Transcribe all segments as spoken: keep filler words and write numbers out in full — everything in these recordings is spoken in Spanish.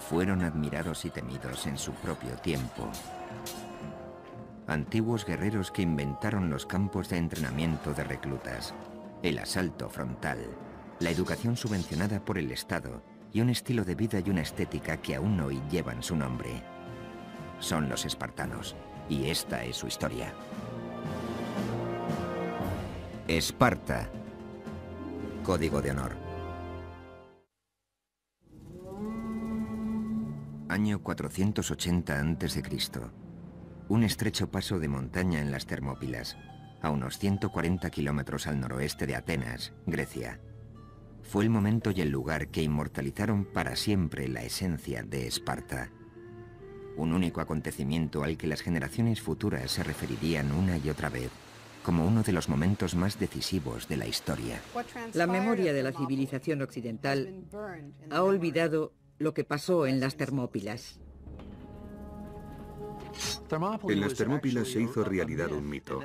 fueron admirados y temidos en su propio tiempo. Antiguos guerreros que inventaron los campos de entrenamiento de reclutas, el asalto frontal, la educación subvencionada por el Estado y un estilo de vida y una estética que aún hoy llevan su nombre. Son los espartanos, y esta es su historia. Esparta. Código de honor. Año cuatrocientos ochenta antes de Cristo. Un estrecho paso de montaña en las Termópilas, a unos ciento cuarenta kilómetros al noroeste de Atenas, Grecia. Fue el momento y el lugar que inmortalizaron para siempre la esencia de Esparta. Un único acontecimiento al que las generaciones futuras se referirían una y otra vez como uno de los momentos más decisivos de la historia. La memoria de la civilización occidental ha olvidado lo que pasó en las Termópilas. En las Termópilas se hizo realidad un mito.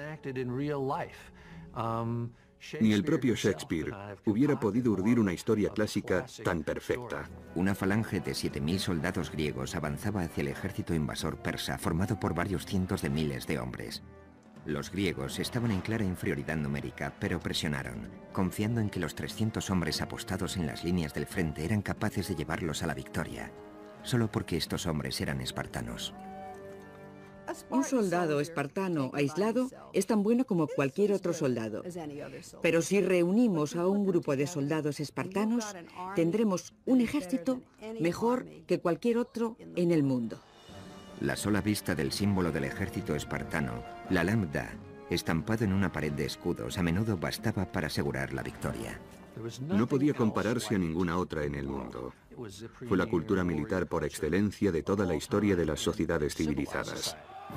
Ni el propio Shakespeare hubiera podido urdir una historia clásica tan perfecta. Una falange de siete mil soldados griegos avanzaba hacia el ejército invasor persa, formado por varios cientos de miles de hombres. Los griegos estaban en clara inferioridad numérica, pero presionaron, confiando en que los trescientos hombres apostados en las líneas del frente eran capaces de llevarlos a la victoria, solo porque estos hombres eran espartanos. Un soldado espartano aislado es tan bueno como cualquier otro soldado. Pero si reunimos a un grupo de soldados espartanos, tendremos un ejército mejor que cualquier otro en el mundo. La sola vista del símbolo del ejército espartano, la lambda, estampado en una pared de escudos, a menudo bastaba para asegurar la victoria. No podía compararse a ninguna otra en el mundo. Fue la cultura militar por excelencia de toda la historia de las sociedades civilizadas.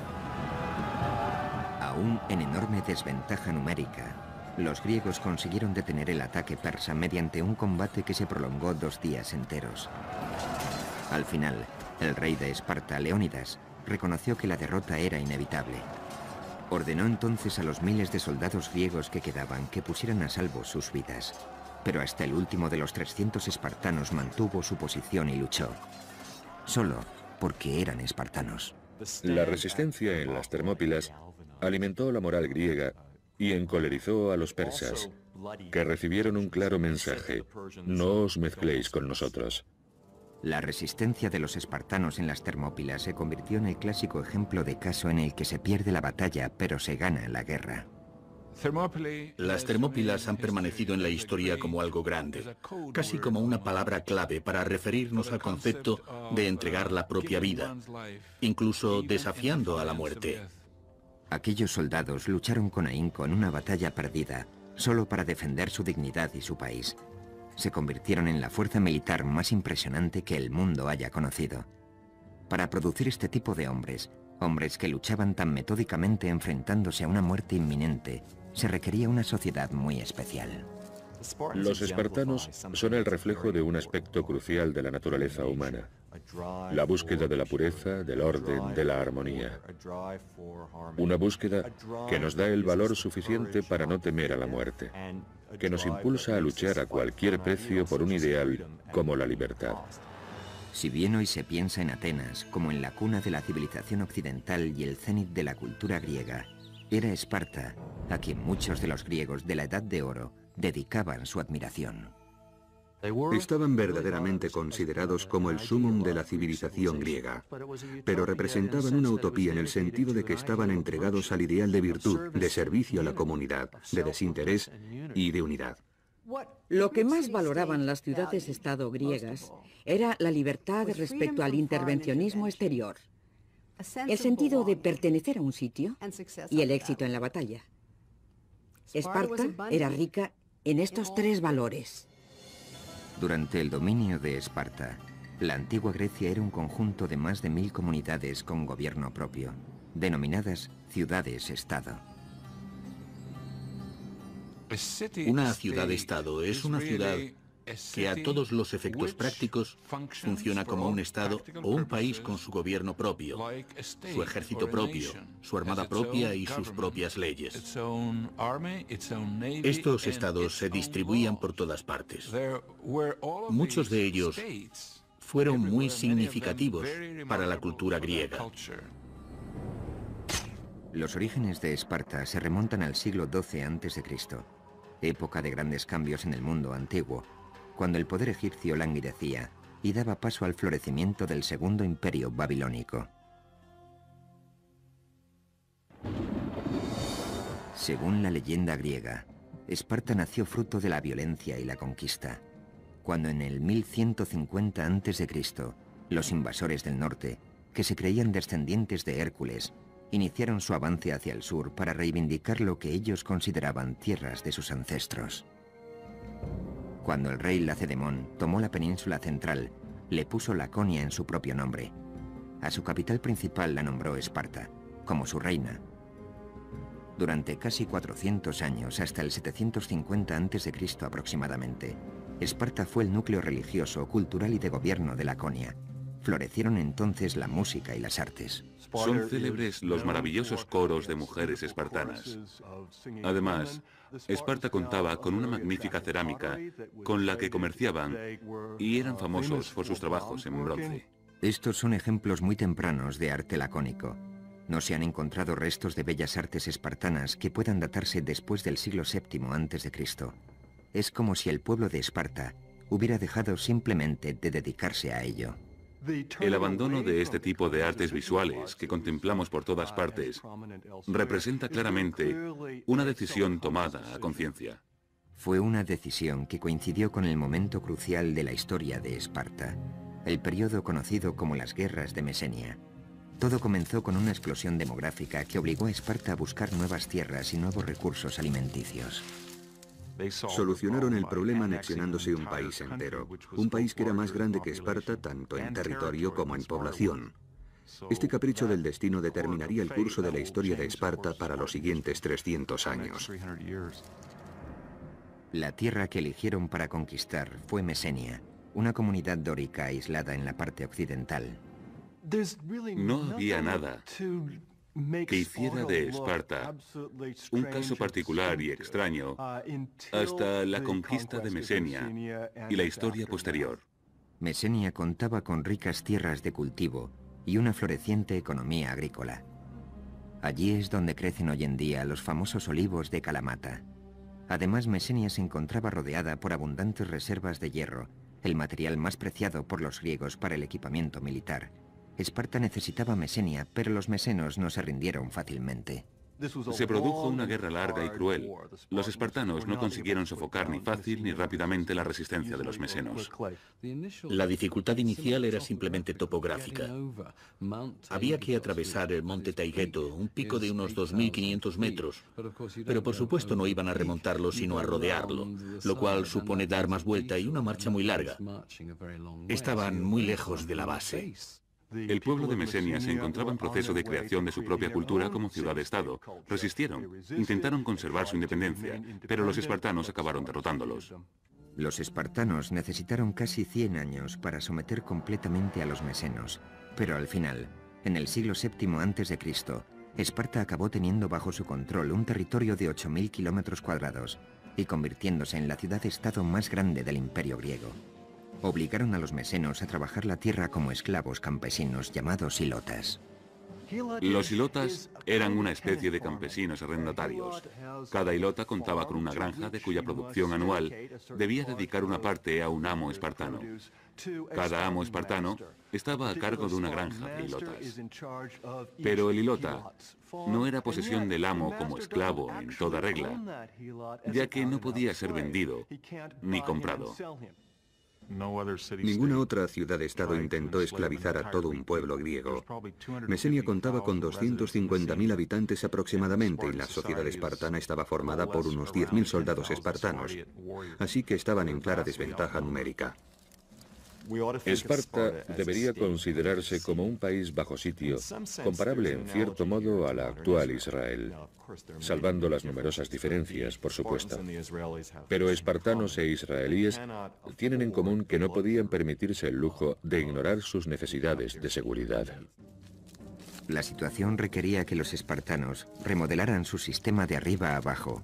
Aún en enorme desventaja numérica, los griegos consiguieron detener el ataque persa mediante un combate que se prolongó dos días enteros. Al final, el rey de Esparta, Leónidas, reconoció que la derrota era inevitable. Ordenó entonces a los miles de soldados griegos que quedaban que pusieran a salvo sus vidas. Pero hasta el último de los trescientos espartanos mantuvo su posición y luchó. Solo porque eran espartanos. La resistencia en las Termópilas alimentó la moral griega y encolerizó a los persas, que recibieron un claro mensaje: no os mezcléis con nosotros. La resistencia de los espartanos en las Termópilas se convirtió en el clásico ejemplo de caso en el que se pierde la batalla, pero se gana la guerra. Las Termópilas han permanecido en la historia como algo grande, casi como una palabra clave para referirnos al concepto de entregar la propia vida, incluso desafiando a la muerte. Aquellos soldados lucharon con ahínco en una batalla perdida, solo para defender su dignidad y su país. Se convirtieron en la fuerza militar más impresionante que el mundo haya conocido. Para producir este tipo de hombres, hombres que luchaban tan metódicamente enfrentándose a una muerte inminente, se requería una sociedad muy especial. Los espartanos son el reflejo de un aspecto crucial de la naturaleza humana: la búsqueda de la pureza, del orden, de la armonía. Una búsqueda que nos da el valor suficiente para no temer a la muerte, que nos impulsa a luchar a cualquier precio por un ideal como la libertad. Si bien hoy se piensa en Atenas como en la cuna de la civilización occidental y el cénit de la cultura griega, era Esparta a quien muchos de los griegos de la Edad de Oro dedicaban su admiración. Estaban verdaderamente considerados como el sumum de la civilización griega, pero representaban una utopía en el sentido de que estaban entregados al ideal de virtud, de servicio a la comunidad, de desinterés y de unidad. Lo que más valoraban las ciudades-estado griegas era la libertad respecto al intervencionismo exterior, el sentido de pertenecer a un sitio y el éxito en la batalla. Esparta era rica en estos tres valores. Durante el dominio de Esparta, la antigua Grecia era un conjunto de más de mil comunidades con gobierno propio, denominadas ciudades-estado. Una ciudad-estado es una ciudad que a todos los efectos prácticos funciona como un estado o un país con su gobierno propio, su ejército propio, su armada propia y sus propias leyes. Estos estados se distribuían por todas partes. Muchos de ellos fueron muy significativos para la cultura griega. Los orígenes de Esparta se remontan al siglo doce antes de Cristo, época de grandes cambios en el mundo antiguo, cuando el poder egipcio languidecía y daba paso al florecimiento del segundo imperio babilónico. Según la leyenda griega, Esparta nació fruto de la violencia y la conquista, cuando en el mil ciento cincuenta antes de Cristo, los invasores del norte, que se creían descendientes de Hércules, iniciaron su avance hacia el sur para reivindicar lo que ellos consideraban tierras de sus ancestros. Cuando el rey Lacedemón tomó la península central, le puso Laconia en su propio nombre. A su capital principal la nombró Esparta, como su reina. Durante casi cuatrocientos años, hasta el setecientos cincuenta antes de Cristo aproximadamente, Esparta fue el núcleo religioso, cultural y de gobierno de Laconia. Florecieron entonces la música y las artes. Son célebres los maravillosos coros de mujeres espartanas. Además, Esparta contaba con una magnífica cerámica con la que comerciaban y eran famosos por sus trabajos en bronce. Estos son ejemplos muy tempranos de arte lacónico. No se han encontrado restos de bellas artes espartanas que puedan datarse después del siglo séptimo antes de Cristo. Es como si el pueblo de Esparta hubiera dejado simplemente de dedicarse a ello. El abandono de este tipo de artes visuales que contemplamos por todas partes representa claramente una decisión tomada a conciencia. Fue una decisión que coincidió con el momento crucial de la historia de Esparta, el periodo conocido como las Guerras de Mesenia. Todo comenzó con una explosión demográfica que obligó a Esparta a buscar nuevas tierras y nuevos recursos alimenticios. Solucionaron el problema anexionándose un país entero, un país que era más grande que Esparta tanto en territorio como en población. Este capricho del destino determinaría el curso de la historia de Esparta para los siguientes trescientos años. La tierra que eligieron para conquistar fue Mesenia, una comunidad dórica aislada en la parte occidental. No había nada que hiciera de Esparta un caso particular y extraño hasta la conquista de Mesenia y la historia posterior. Mesenia contaba con ricas tierras de cultivo y una floreciente economía agrícola. Allí es donde crecen hoy en día los famosos olivos de Kalamata. Además, Mesenia se encontraba rodeada por abundantes reservas de hierro, el material más preciado por los griegos para el equipamiento militar. Esparta necesitaba Mesenia, pero los mesenos no se rindieron fácilmente. Se produjo una guerra larga y cruel. Los espartanos no consiguieron sofocar ni fácil ni rápidamente la resistencia de los mesenos. La dificultad inicial era simplemente topográfica. Había que atravesar el monte Taygeto, un pico de unos dos mil quinientos metros, pero por supuesto no iban a remontarlo sino a rodearlo, lo cual supone dar más vuelta y una marcha muy larga. Estaban muy lejos de la base. El pueblo de Mesenia se encontraba en proceso de creación de su propia cultura como ciudad-estado. Resistieron, intentaron conservar su independencia, pero los espartanos acabaron derrotándolos. Los espartanos necesitaron casi cien años para someter completamente a los mesenos, pero al final, en el siglo séptimo antes de Cristo, Esparta acabó teniendo bajo su control un territorio de ocho mil kilómetros cuadrados y convirtiéndose en la ciudad-estado más grande del imperio griego. Obligaron a los mesenos a trabajar la tierra como esclavos campesinos llamados hilotas. Los hilotas eran una especie de campesinos arrendatarios. Cada hilota contaba con una granja de cuya producción anual debía dedicar una parte a un amo espartano. Cada amo espartano estaba a cargo de una granja de hilotas. Pero el hilota no era posesión del amo como esclavo en toda regla, ya que no podía ser vendido ni comprado. Ninguna otra ciudad-estado intentó esclavizar a todo un pueblo griego. Mesenia contaba con doscientos cincuenta mil habitantes aproximadamente y la sociedad espartana estaba formada por unos diez mil soldados espartanos, así que estaban en clara desventaja numérica. Esparta debería considerarse como un país bajo sitio, comparable en cierto modo a la actual Israel, salvando las numerosas diferencias, por supuesto. Pero espartanos e israelíes tienen en común que no podían permitirse el lujo de ignorar sus necesidades de seguridad. La situación requería que los espartanos remodelaran su sistema de arriba a abajo.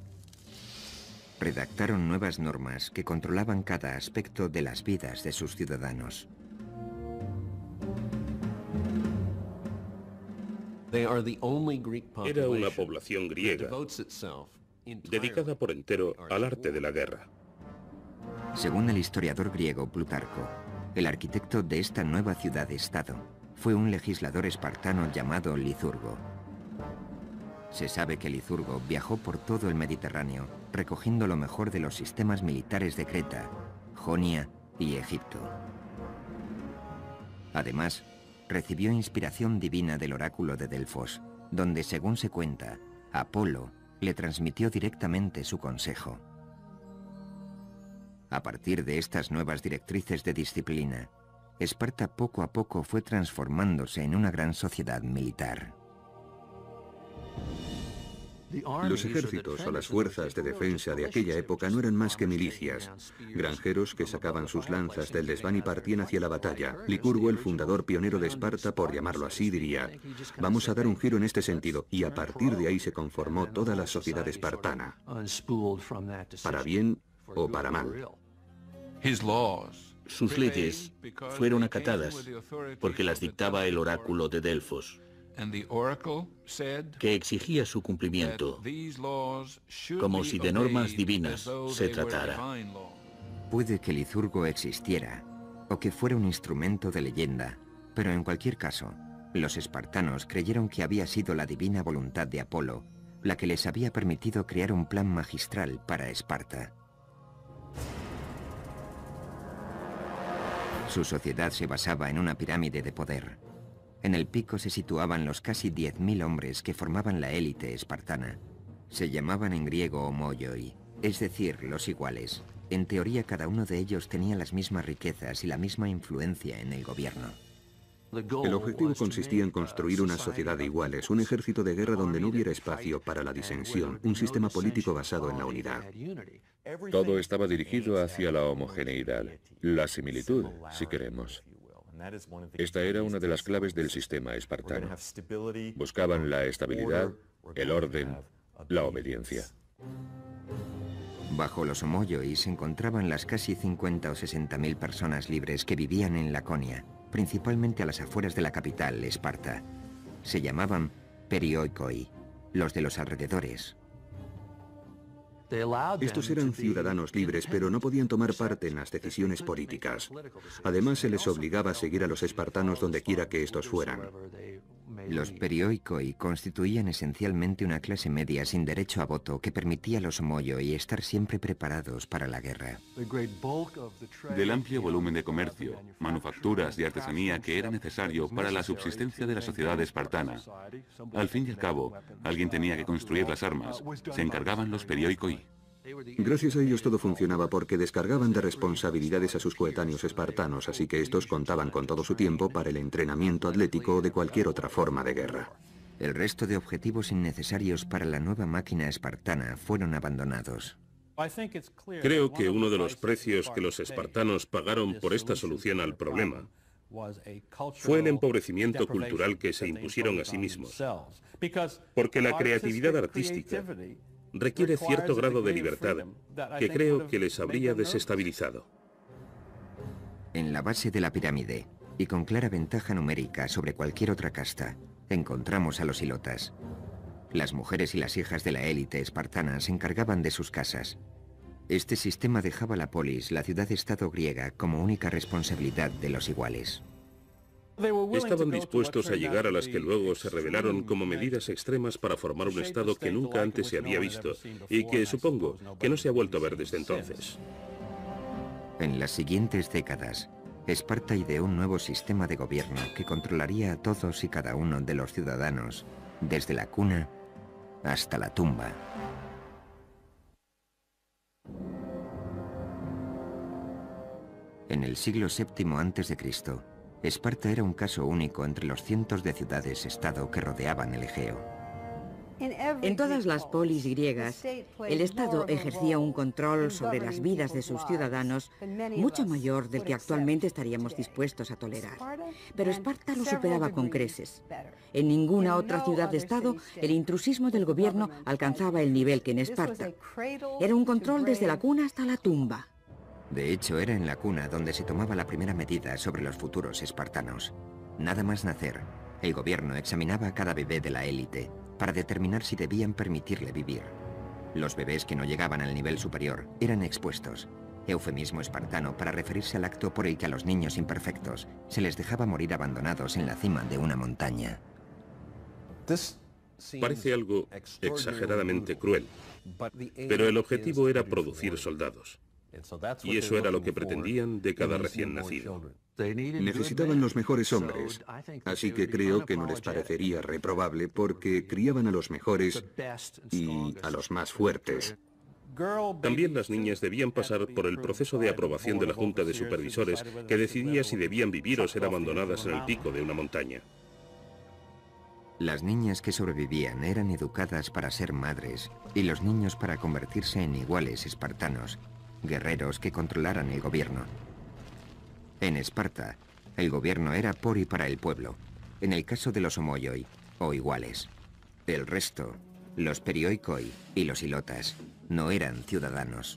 Redactaron nuevas normas que controlaban cada aspecto de las vidas de sus ciudadanos. Era una población griega dedicada por entero al arte de la guerra. Según el historiador griego Plutarco, el arquitecto de esta nueva ciudad-estado fue un legislador espartano llamado Licurgo. Se sabe que Licurgo viajó por todo el Mediterráneo, recogiendo lo mejor de los sistemas militares de Creta, Jonia y Egipto. Además, recibió inspiración divina del oráculo de Delfos, donde, según se cuenta, Apolo le transmitió directamente su consejo. A partir de estas nuevas directrices de disciplina, Esparta poco a poco fue transformándose en una gran sociedad militar. Los ejércitos o las fuerzas de defensa de aquella época no eran más que milicias, granjeros que sacaban sus lanzas del desván y partían hacia la batalla. Licurgo, el fundador pionero de Esparta, por llamarlo así, diría: vamos a dar un giro en este sentido, y a partir de ahí se conformó toda la sociedad espartana, para bien o para mal. Sus leyes fueron acatadas porque las dictaba el oráculo de Delfos, que exigía su cumplimiento, como si de normas divinas se tratara. Puede que Licurgo existiera, o que fuera un instrumento de leyenda, pero en cualquier caso, los espartanos creyeron que había sido la divina voluntad de Apolo la que les había permitido crear un plan magistral para Esparta. Su sociedad se basaba en una pirámide de poder. En el pico se situaban los casi diez mil hombres que formaban la élite espartana. Se llamaban en griego homoioi, es decir, los iguales. En teoría, cada uno de ellos tenía las mismas riquezas y la misma influencia en el gobierno. El objetivo consistía en construir una sociedad de iguales, un ejército de guerra donde no hubiera espacio para la disensión, un sistema político basado en la unidad. Todo estaba dirigido hacia la homogeneidad, la similitud, si queremos. Esta era una de las claves del sistema espartano. Buscaban la estabilidad, el orden, la obediencia. Bajo los homoioi se encontraban las casi cincuenta o sesenta mil personas libres que vivían en Laconia, principalmente a las afueras de la capital, Esparta. Se llamaban perioikoi, los de los alrededores. Estos eran ciudadanos libres, pero no podían tomar parte en las decisiones políticas. Además, se les obligaba a seguir a los espartanos donde quiera que estos fueran. Los perioikoi constituían esencialmente una clase media sin derecho a voto que permitía a los homoioi estar siempre preparados para la guerra. Del amplio volumen de comercio, manufacturas y artesanía que era necesario para la subsistencia de la sociedad espartana, al fin y al cabo, alguien tenía que construir las armas. Se encargaban los perioikoi. Gracias a ellos todo funcionaba porque descargaban de responsabilidades a sus coetáneos espartanos, así que estos contaban con todo su tiempo para el entrenamiento atlético o de cualquier otra forma de guerra. El resto de objetivos innecesarios para la nueva máquina espartana fueron abandonados. Creo que uno de los precios que los espartanos pagaron por esta solución al problema fue el empobrecimiento cultural que se impusieron a sí mismos, porque la creatividad artística requiere cierto grado de libertad que creo que les habría desestabilizado. En la base de la pirámide, y con clara ventaja numérica sobre cualquier otra casta, encontramos a los hilotas. Las mujeres y las hijas de la élite espartana se encargaban de sus casas. Este sistema dejaba la polis, la ciudad-estado griega, como única responsabilidad de los iguales. Estaban dispuestos a llegar a las que luego se revelaron como medidas extremas para formar un estado que nunca antes se había visto y que supongo que no se ha vuelto a ver desde entonces. En las siguientes décadas, Esparta ideó un nuevo sistema de gobierno que controlaría a todos y cada uno de los ciudadanos, desde la cuna hasta la tumba. En el siglo séptimo antes de Cristo, Esparta era un caso único entre los cientos de ciudades-estado que rodeaban el Egeo. En todas las polis griegas, el Estado ejercía un control sobre las vidas de sus ciudadanos mucho mayor del que actualmente estaríamos dispuestos a tolerar. Pero Esparta lo superaba con creces. En ninguna otra ciudad-estado el intrusismo del gobierno alcanzaba el nivel que en Esparta. Era un control desde la cuna hasta la tumba. De hecho, era en la cuna donde se tomaba la primera medida sobre los futuros espartanos. Nada más nacer, El gobierno examinaba a cada bebé de la élite para determinar si debían permitirle vivir. Los bebés que no llegaban al nivel superior eran expuestos, eufemismo espartano para referirse al acto por el que a los niños imperfectos se les dejaba morir abandonados en la cima de una montaña. Parece algo exageradamente cruel, pero el objetivo era producir soldados. Y eso era lo que pretendían de cada recién nacido. Necesitaban los mejores hombres, así que creo que no les parecería reprobable porque criaban a los mejores y a los más fuertes. También las niñas debían pasar por el proceso de aprobación de la Junta de Supervisores que decidía si debían vivir o ser abandonadas en el pico de una montaña. Las niñas que sobrevivían eran educadas para ser madres y los niños para convertirse en iguales espartanos, guerreros que controlaran el gobierno. En Esparta, el gobierno era por y para el pueblo, en el caso de los homoioi, o iguales. El resto, los perioikoi y los ilotas, no eran ciudadanos.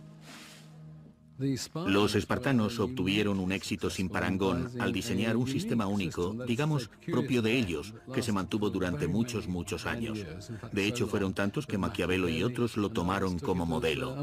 Los espartanos obtuvieron un éxito sin parangón al diseñar un sistema único, digamos, propio de ellos, que se mantuvo durante muchos, muchos años. De hecho, fueron tantos que Maquiavelo y otros lo tomaron como modelo.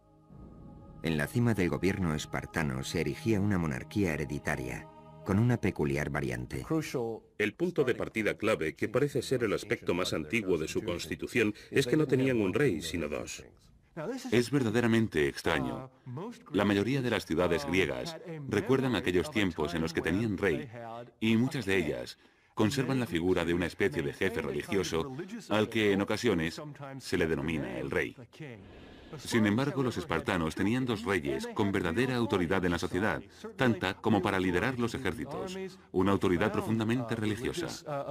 En la cima del gobierno espartano se erigía una monarquía hereditaria, con una peculiar variante. El punto de partida clave, que parece ser el aspecto más antiguo de su constitución, es que no tenían un rey, sino dos. Es verdaderamente extraño. La mayoría de las ciudades griegas recuerdan aquellos tiempos en los que tenían rey, y muchas de ellas conservan la figura de una especie de jefe religioso al que en ocasiones se le denomina el rey. Sin embargo, los espartanos tenían dos reyes con verdadera autoridad en la sociedad, tanta como para liderar los ejércitos, una autoridad profundamente religiosa.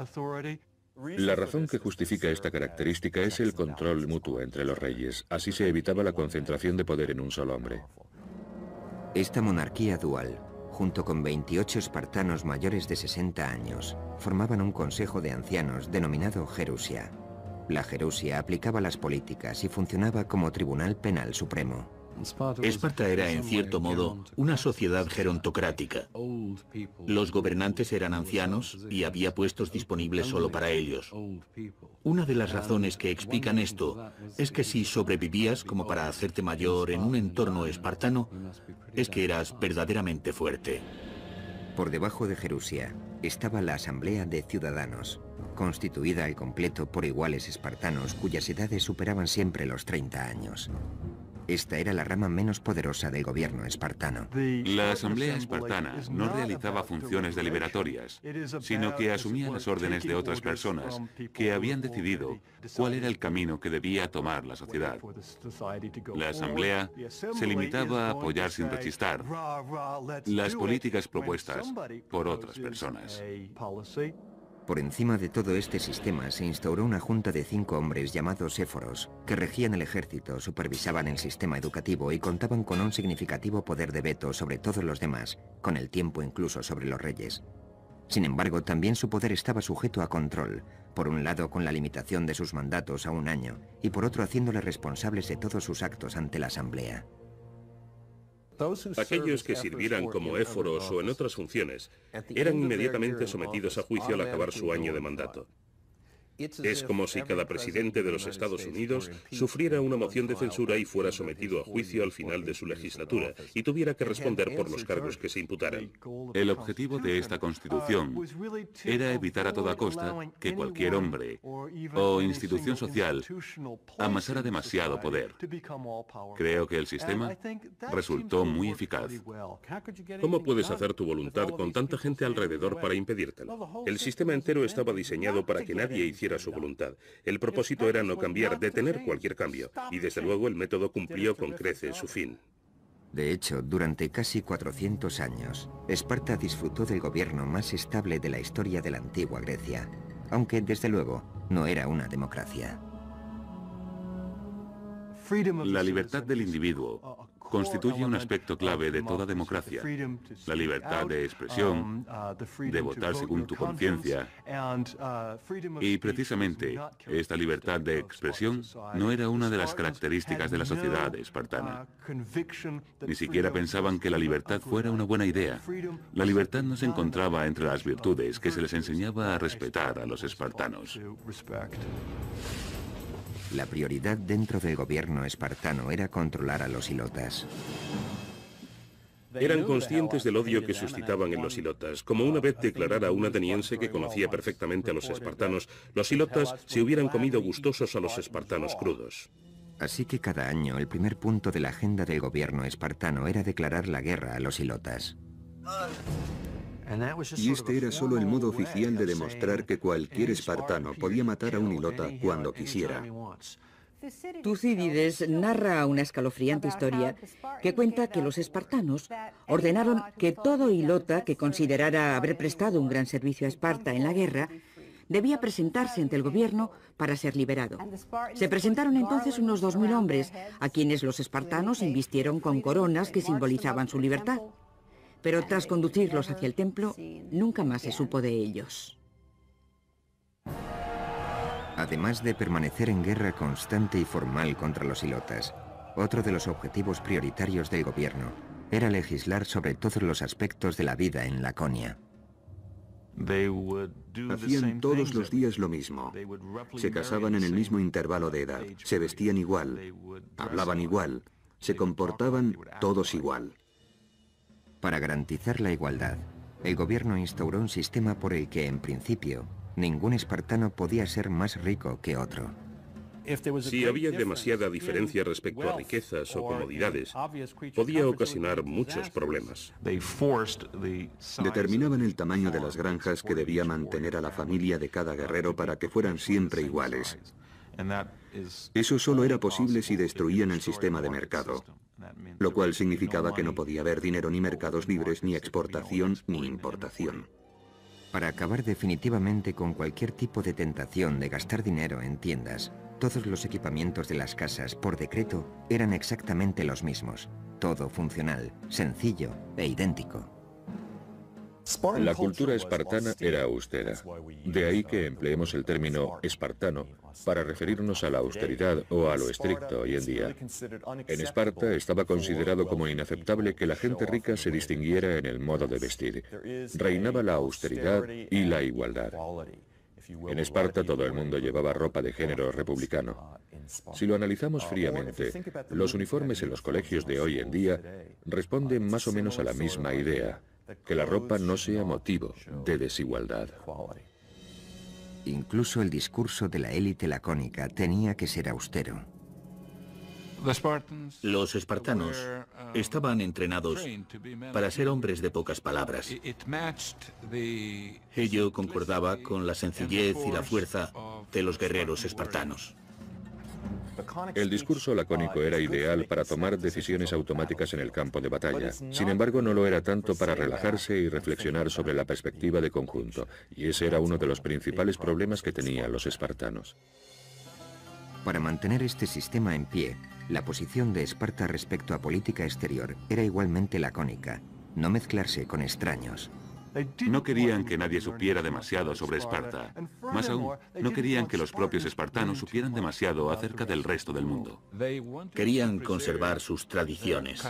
La razón que justifica esta característica es el control mutuo entre los reyes. Así se evitaba la concentración de poder en un solo hombre. Esta monarquía dual, junto con veintiocho espartanos mayores de sesenta años, formaban un consejo de ancianos denominado Gerusia. La Gerusia aplicaba las políticas y funcionaba como tribunal penal supremo. Esparta era, en cierto modo, una sociedad gerontocrática. Los gobernantes eran ancianos y había puestos disponibles solo para ellos. Una de las razones que explican esto es que si sobrevivías como para hacerte mayor en un entorno espartano, es que eras verdaderamente fuerte. Por debajo de Gerusia estaba la Asamblea de Ciudadanos, constituida al completo por iguales espartanos cuyas edades superaban siempre los treinta años. Esta era la rama menos poderosa del gobierno espartano. La asamblea espartana no realizaba funciones deliberatorias, sino que asumía las órdenes de otras personas que habían decidido cuál era el camino que debía tomar la sociedad. La asamblea se limitaba a apoyar sin rechistar las políticas propuestas por otras personas. Por encima de todo este sistema se instauró una junta de cinco hombres llamados éforos, que regían el ejército, supervisaban el sistema educativo y contaban con un significativo poder de veto sobre todos los demás, con el tiempo incluso sobre los reyes. Sin embargo, también su poder estaba sujeto a control, por un lado con la limitación de sus mandatos a un año, y por otro haciéndoles responsables de todos sus actos ante la asamblea. Aquellos que sirvieran como éforos o en otras funciones eran inmediatamente sometidos a juicio al acabar su año de mandato. Es como si cada presidente de los Estados Unidos sufriera una moción de censura y fuera sometido a juicio al final de su legislatura y tuviera que responder por los cargos que se imputaran. El objetivo de esta Constitución era evitar a toda costa que cualquier hombre o institución social amasara demasiado poder. Creo que el sistema resultó muy eficaz. ¿Cómo puedes hacer tu voluntad con tanta gente alrededor para impedírtelo? El sistema entero estaba diseñado para que nadie hiciera su voluntad. El propósito era no cambiar, detener cualquier cambio, y desde luego el método cumplió con creces su fin. De hecho, durante casi cuatrocientos años, Esparta disfrutó del gobierno más estable de la historia de la antigua Grecia, aunque desde luego no era una democracia. La libertad del individuo constituye un aspecto clave de toda democracia. La libertad de expresión, de votar según tu conciencia. Y precisamente esta libertad de expresión no era una de las características de la sociedad espartana. Ni siquiera pensaban que la libertad fuera una buena idea. La libertad no se encontraba entre las virtudes que se les enseñaba a respetar a los espartanos. La prioridad dentro del gobierno espartano era controlar a los ilotas. Eran conscientes del odio que suscitaban en los ilotas. Como una vez declarara un ateniense que conocía perfectamente a los espartanos, los ilotas se hubieran comido gustosos a los espartanos crudos. Así que cada año el primer punto de la agenda del gobierno espartano era declarar la guerra a los ilotas. Y este era solo el modo oficial de demostrar que cualquier espartano podía matar a un ilota cuando quisiera. Tucídides narra una escalofriante historia que cuenta que los espartanos ordenaron que todo ilota que considerara haber prestado un gran servicio a Esparta en la guerra debía presentarse ante el gobierno para ser liberado. Se presentaron entonces unos dos mil hombres, a quienes los espartanos invistieron con coronas que simbolizaban su libertad. Pero tras conducirlos hacia el templo, nunca más se supo de ellos. Además de permanecer en guerra constante y formal contra los ilotas, otro de los objetivos prioritarios del gobierno era legislar sobre todos los aspectos de la vida en Laconia. Hacían todos los días lo mismo. Se casaban en el mismo intervalo de edad, se vestían igual, hablaban igual, se comportaban todos igual. Para garantizar la igualdad, el gobierno instauró un sistema por el que, en principio, ningún espartano podía ser más rico que otro. Si había demasiada diferencia respecto a riquezas o comodidades, podía ocasionar muchos problemas. Determinaban el tamaño de las granjas que debía mantener a la familia de cada guerrero para que fueran siempre iguales. Eso solo era posible si destruían el sistema de mercado, lo cual significaba que no podía haber dinero ni mercados libres, ni exportación ni importación. Para acabar definitivamente con cualquier tipo de tentación de gastar dinero en tiendas, todos los equipamientos de las casas, por decreto, eran exactamente los mismos. Todo funcional, sencillo e idéntico. La cultura espartana era austera. De ahí que empleemos el término espartano para referirnos a la austeridad o a lo estricto hoy en día. En Esparta estaba considerado como inaceptable que la gente rica se distinguiera en el modo de vestir. Reinaba la austeridad y la igualdad. En Esparta todo el mundo llevaba ropa de género republicano. Si lo analizamos fríamente, los uniformes en los colegios de hoy en día responden más o menos a la misma idea: que la ropa no sea motivo de desigualdad. Incluso el discurso de la élite lacónica tenía que ser austero. Los espartanos estaban entrenados para ser hombres de pocas palabras. Ello concordaba con la sencillez y la fuerza de los guerreros espartanos. El discurso lacónico era ideal para tomar decisiones automáticas en el campo de batalla. Sin embargo, no lo era tanto para relajarse y reflexionar sobre la perspectiva de conjunto, y ese era uno de los principales problemas que tenían los espartanos. Para mantener este sistema en pie, la posición de Esparta respecto a política exterior era igualmente lacónica: no mezclarse con extraños. No querían que nadie supiera demasiado sobre Esparta. Más aún, no querían que los propios espartanos supieran demasiado acerca del resto del mundo. Querían conservar sus tradiciones,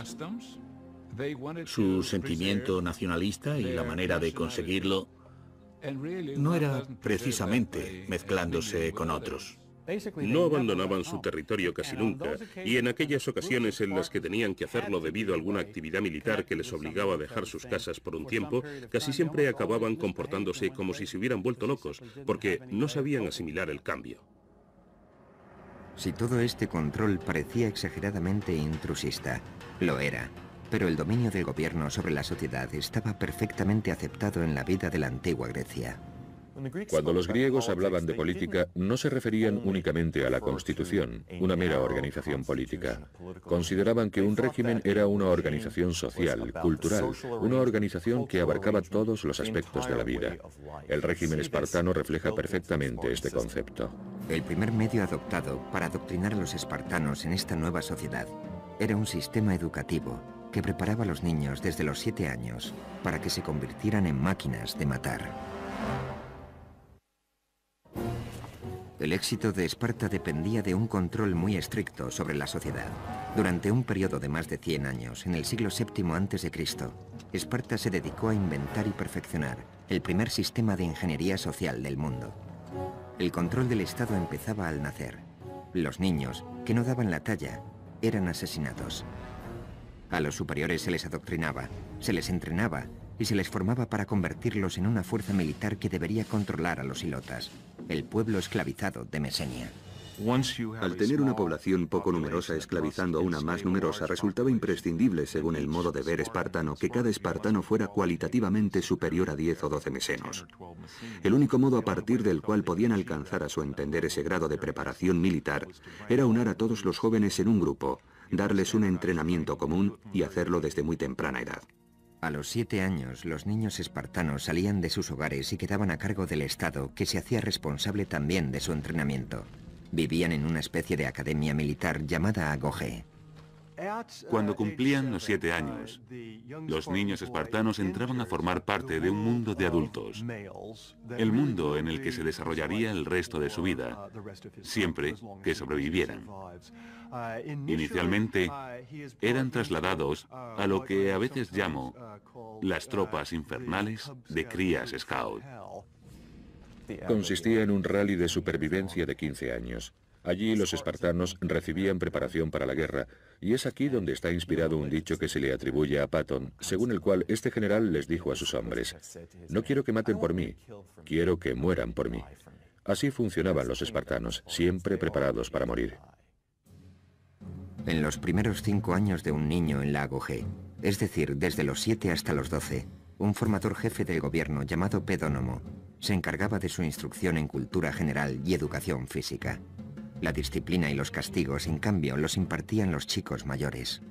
su sentimiento nacionalista, y la manera de conseguirlo no era precisamente mezclándose con otros. No abandonaban su territorio casi nunca, y en aquellas ocasiones en las que tenían que hacerlo debido a alguna actividad militar que les obligaba a dejar sus casas por un tiempo, casi siempre acababan comportándose como si se hubieran vuelto locos, porque no sabían asimilar el cambio. Si todo este control parecía exageradamente intrusista, lo era, pero el dominio del gobierno sobre la sociedad estaba perfectamente aceptado en la vida de la antigua Grecia. Cuando los griegos hablaban de política, no se referían únicamente a la Constitución, una mera organización política. Consideraban que un régimen era una organización social, cultural, una organización que abarcaba todos los aspectos de la vida. El régimen espartano refleja perfectamente este concepto. El primer medio adoptado para adoctrinar a los espartanos en esta nueva sociedad era un sistema educativo que preparaba a los niños desde los siete años para que se convirtieran en máquinas de matar. El éxito de Esparta dependía de un control muy estricto sobre la sociedad. Durante un periodo de más de cien años, en el siglo séptimo antes de Cristo, Esparta se dedicó a inventar y perfeccionar el primer sistema de ingeniería social del mundo. El control del Estado empezaba al nacer. Los niños, que no daban la talla, eran asesinados. A los superiores se les adoctrinaba, se les entrenaba y se les formaba para convertirlos en una fuerza militar que debería controlar a los ilotas, el pueblo esclavizado de Mesenia. Al tener una población poco numerosa esclavizando a una más numerosa, resultaba imprescindible, según el modo de ver espartano, que cada espartano fuera cualitativamente superior a diez o doce mesenos. El único modo a partir del cual podían alcanzar a su entender ese grado de preparación militar era unar a todos los jóvenes en un grupo, darles un entrenamiento común y hacerlo desde muy temprana edad. A los siete años, los niños espartanos salían de sus hogares y quedaban a cargo del Estado, que se hacía responsable también de su entrenamiento. Vivían en una especie de academia militar llamada Agogé. Cuando cumplían los siete años, los niños espartanos entraban a formar parte de un mundo de adultos, el mundo en el que se desarrollaría el resto de su vida, siempre que sobrevivieran. Inicialmente, eran trasladados a lo que a veces llamo las tropas infernales de crías scout. Consistía en un rally de supervivencia de quince años. Allí los espartanos recibían preparación para la guerra, y es aquí donde está inspirado un dicho que se le atribuye a Patton, según el cual este general les dijo a sus hombres: no quiero que maten por mí, quiero que mueran por mí. Así funcionaban los espartanos, siempre preparados para morir. En los primeros cinco años de un niño en la Agogé, es decir, desde los siete hasta los doce, un formador jefe del gobierno llamado Pedónomo se encargaba de su instrucción en cultura general y educación física. La disciplina y los castigos, en cambio, los impartían los chicos mayores.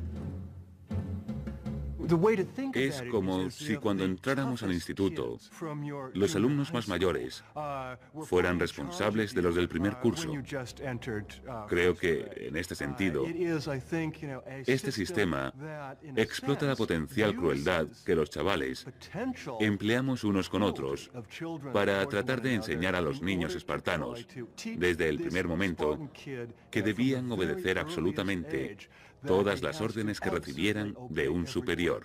Es como si cuando entráramos al instituto, los alumnos más mayores fueran responsables de los del primer curso. Creo que, en este sentido, este sistema explota la potencial crueldad que los chavales empleamos unos con otros para tratar de enseñar a los niños espartanos, desde el primer momento, que debían obedecer absolutamente todas las órdenes que recibieran de un superior.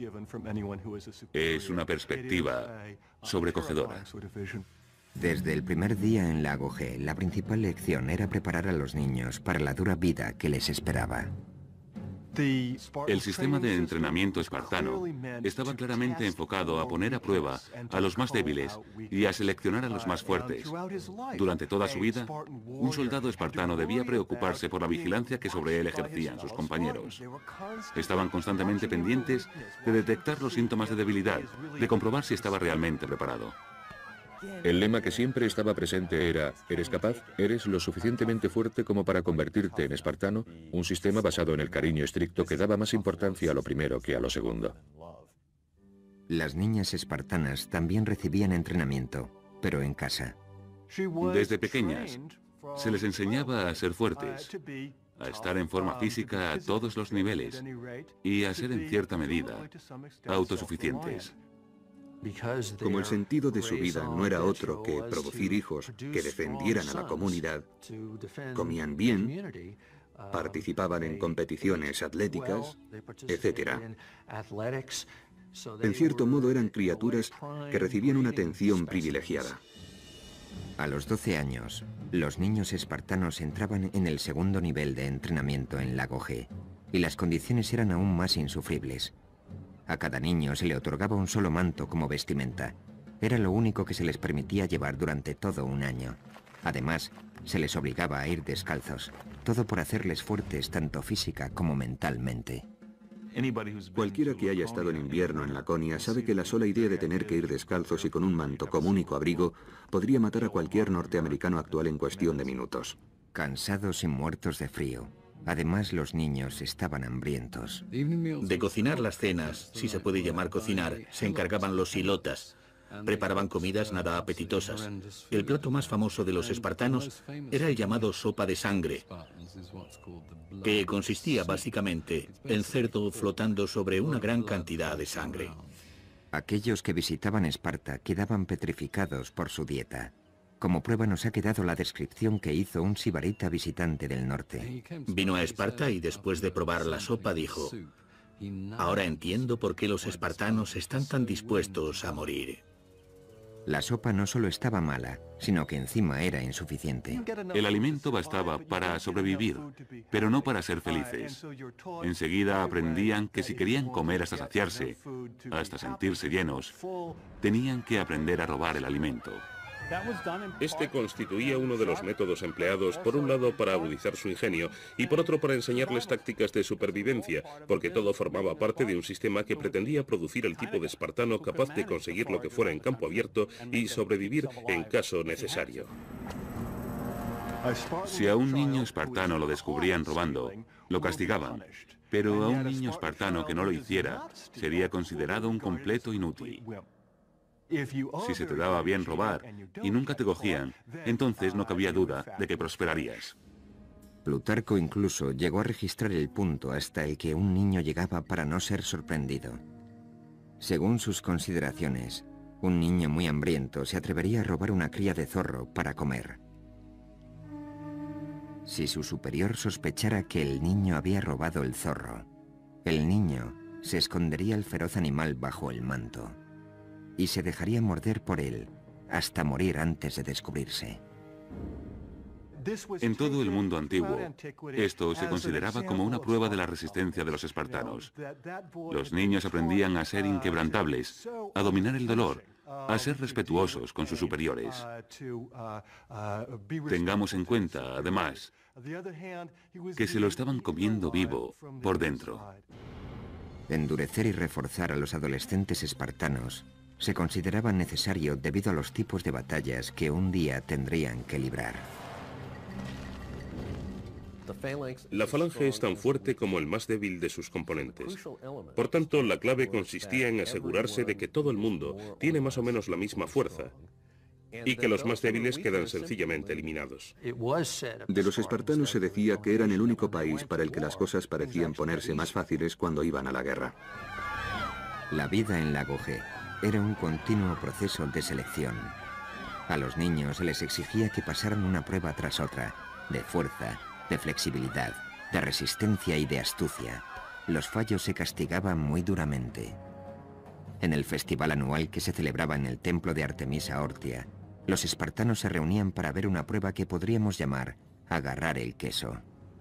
Es una perspectiva sobrecogedora. Desde el primer día en la Agogé, la principal lección era preparar a los niños para la dura vida que les esperaba. El sistema de entrenamiento espartano estaba claramente enfocado a poner a prueba a los más débiles y a seleccionar a los más fuertes. Durante toda su vida, un soldado espartano debía preocuparse por la vigilancia que sobre él ejercían sus compañeros. Estaban constantemente pendientes de detectar los síntomas de debilidad, de comprobar si estaba realmente preparado. El lema que siempre estaba presente era: ¿eres capaz? ¿Eres lo suficientemente fuerte como para convertirte en espartano? Un sistema basado en el cariño estricto que daba más importancia a lo primero que a lo segundo. Las niñas espartanas también recibían entrenamiento, pero en casa. Desde pequeñas, se les enseñaba a ser fuertes, a estar en forma física a todos los niveles y a ser, en cierta medida, autosuficientes. Como el sentido de su vida no era otro que producir hijos que defendieran a la comunidad, comían bien, participaban en competiciones atléticas, etcétera. En cierto modo eran criaturas que recibían una atención privilegiada. A los doce años, los niños espartanos entraban en el segundo nivel de entrenamiento en la Agogé, y las condiciones eran aún más insufribles. A cada niño se le otorgaba un solo manto como vestimenta. Era lo único que se les permitía llevar durante todo un año. Además, se les obligaba a ir descalzos, todo por hacerles fuertes tanto física como mentalmente. Cualquiera que haya estado en invierno en Laconia sabe que la sola idea de tener que ir descalzos y con un manto como único abrigo podría matar a cualquier norteamericano actual en cuestión de minutos. Cansados y muertos de frío. Además, los niños estaban hambrientos. De cocinar las cenas, si se puede llamar cocinar, se encargaban los ilotas. Preparaban comidas nada apetitosas. El plato más famoso de los espartanos era el llamado sopa de sangre, que consistía básicamente en cerdo flotando sobre una gran cantidad de sangre. Aquellos que visitaban Esparta quedaban petrificados por su dieta. Como prueba nos ha quedado la descripción que hizo un sibarita visitante del norte. Vino a Esparta y después de probar la sopa dijo: ahora entiendo por qué los espartanos están tan dispuestos a morir. La sopa no solo estaba mala, sino que encima era insuficiente. El alimento bastaba para sobrevivir, pero no para ser felices. Enseguida aprendían que si querían comer hasta saciarse, hasta sentirse llenos, tenían que aprender a robar el alimento. Este constituía uno de los métodos empleados, por un lado para agudizar su ingenio y por otro para enseñarles tácticas de supervivencia, porque todo formaba parte de un sistema que pretendía producir el tipo de espartano capaz de conseguir lo que fuera en campo abierto y sobrevivir en caso necesario. Si a un niño espartano lo descubrían robando, lo castigaban, pero a un niño espartano que no lo hiciera sería considerado un completo inútil. Si se te daba bien robar y nunca te cogían, entonces no cabía duda de que prosperarías. Plutarco incluso llegó a registrar el punto hasta el que un niño llegaba para no ser sorprendido. Según sus consideraciones, un niño muy hambriento se atrevería a robar una cría de zorro para comer. Si su superior sospechara que el niño había robado el zorro, el niño se escondería el feroz animal bajo el manto y se dejaría morder por él hasta morir antes de descubrirse. En todo el mundo antiguo, esto se consideraba como una prueba de la resistencia de los espartanos. Los niños aprendían a ser inquebrantables, a dominar el dolor, a ser respetuosos con sus superiores. Tengamos en cuenta, además, que se lo estaban comiendo vivo por dentro. Endurecer y reforzar a los adolescentes espartanos se consideraba necesario debido a los tipos de batallas que un día tendrían que librar. La falange es tan fuerte como el más débil de sus componentes. Por tanto, la clave consistía en asegurarse de que todo el mundo tiene más o menos la misma fuerza y que los más débiles quedan sencillamente eliminados. De los espartanos se decía que eran el único país para el que las cosas parecían ponerse más fáciles cuando iban a la guerra. La vida en Lago G era un continuo proceso de selección. A los niños se les exigía que pasaran una prueba tras otra, de fuerza, de flexibilidad, de resistencia y de astucia. Los fallos se castigaban muy duramente. En el festival anual que se celebraba en el templo de Artemisa Ortia, los espartanos se reunían para ver una prueba que podríamos llamar agarrar el queso.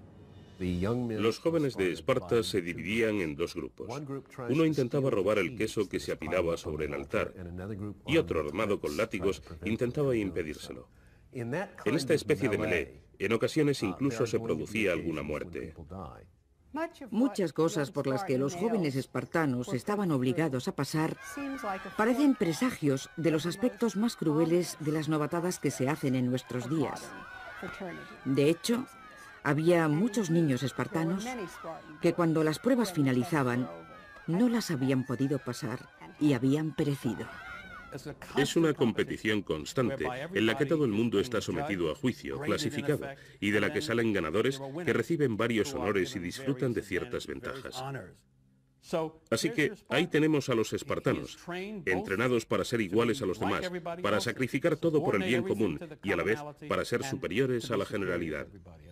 Los jóvenes de Esparta se dividían en dos grupos. Uno intentaba robar el queso que se apilaba sobre el altar y otro, armado con látigos, intentaba impedírselo. En esta especie de melee, en ocasiones incluso se producía alguna muerte. Muchas cosas por las que los jóvenes espartanos estaban obligados a pasar parecen presagios de los aspectos más crueles de las novatadas que se hacen en nuestros días. De hecho, había muchos niños espartanos que cuando las pruebas finalizaban no las habían podido pasar y habían perecido. Es una competición constante en la que todo el mundo está sometido a juicio, clasificado, y de la que salen ganadores que reciben varios honores y disfrutan de ciertas ventajas. Así que ahí tenemos a los espartanos, entrenados para ser iguales a los demás, para sacrificar todo por el bien común y a la vez para ser superiores a la generalidad.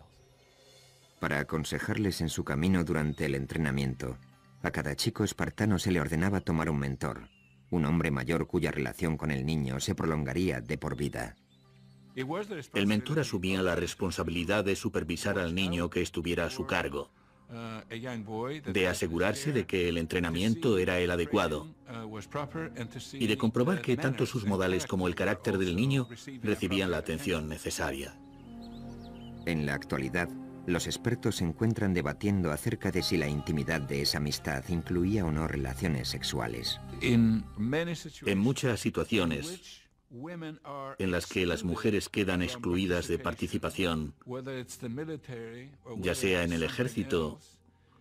Para aconsejarles en su camino durante el entrenamiento, a cada chico espartano se le ordenaba tomar un mentor, un hombre mayor cuya relación con el niño se prolongaría de por vida. El mentor asumía la responsabilidad de supervisar al niño que estuviera a su cargo, de asegurarse de que el entrenamiento era el adecuado y de comprobar que tanto sus modales como el carácter del niño recibían la atención necesaria. En la actualidad, los expertos se encuentran debatiendo acerca de si la intimidad de esa amistad incluía o no relaciones sexuales. En muchas situaciones en las que las mujeres quedan excluidas de participación, ya sea en el ejército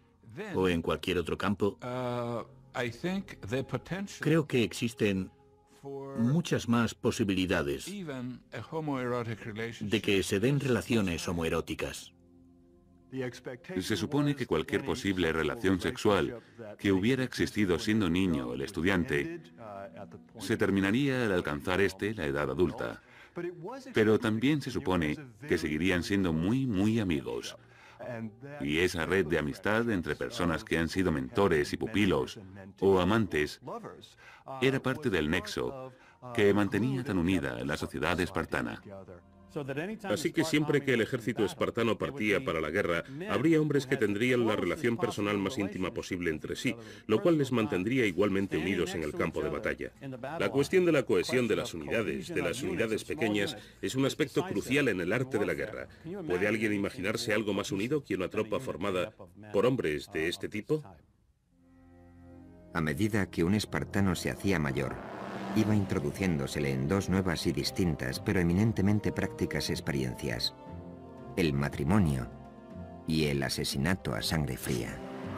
o en cualquier otro campo, creo que existen muchas más posibilidades de que se den relaciones homoeróticas. Se supone que cualquier posible relación sexual que hubiera existido siendo niño el estudiante se terminaría al alcanzar este la edad adulta. Pero también se supone que seguirían siendo muy, muy amigos. Y esa red de amistad entre personas que han sido mentores y pupilos o amantes era parte del nexo que mantenía tan unida la sociedad espartana. Así que siempre que el ejército espartano partía para la guerra, habría hombres que tendrían la relación personal más íntima posible entre sí, lo cual les mantendría igualmente unidos en el campo de batalla. La cuestión de la cohesión de las unidades, de las unidades pequeñas, es un aspecto crucial en el arte de la guerra. ¿Puede alguien imaginarse algo más unido que una tropa formada por hombres de este tipo? A medida que un espartano se hacía mayor, iba introduciéndosele en dos nuevas y distintas, pero eminentemente prácticas experiencias: el matrimonio y el asesinato a sangre fría.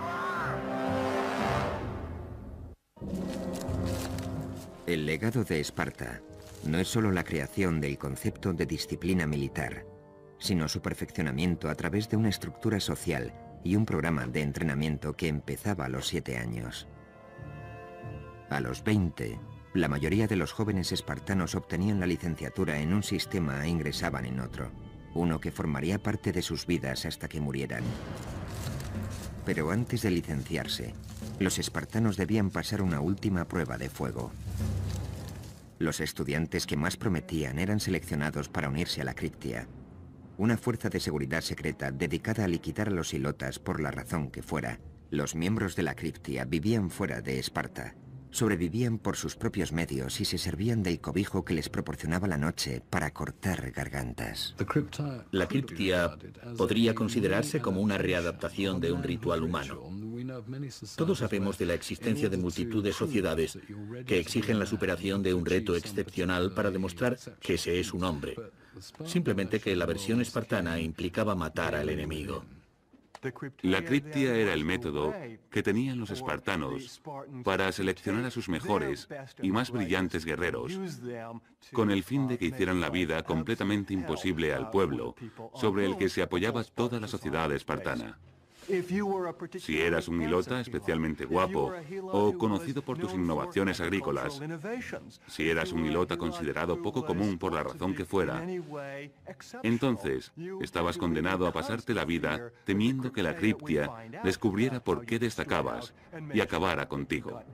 El legado de Esparta no es solo la creación del concepto de disciplina militar, sino su perfeccionamiento a través de una estructura social y un programa de entrenamiento que empezaba a los siete años. A los veinte, la mayoría de los jóvenes espartanos obtenían la licenciatura en un sistema e ingresaban en otro, uno que formaría parte de sus vidas hasta que murieran. Pero antes de licenciarse, los espartanos debían pasar una última prueba de fuego. Los estudiantes que más prometían eran seleccionados para unirse a la Criptia, una fuerza de seguridad secreta dedicada a liquidar a los ilotas por la razón que fuera. Los miembros de la Criptia vivían fuera de Esparta. Sobrevivían por sus propios medios y se servían del cobijo que les proporcionaba la noche para cortar gargantas. La criptia podría considerarse como una readaptación de un ritual humano. Todos sabemos de la existencia de multitud de sociedades que exigen la superación de un reto excepcional para demostrar que se es un hombre. Simplemente que la versión espartana implicaba matar al enemigo. La criptia era el método que tenían los espartanos para seleccionar a sus mejores y más brillantes guerreros, con el fin de que hicieran la vida completamente imposible al pueblo, sobre el que se apoyaba toda la sociedad espartana. Si eras un hilota especialmente guapo o conocido por tus innovaciones agrícolas, si eras un hilota considerado poco común por la razón que fuera, entonces estabas condenado a pasarte la vida temiendo que la criptia descubriera por qué destacabas y acabara contigo.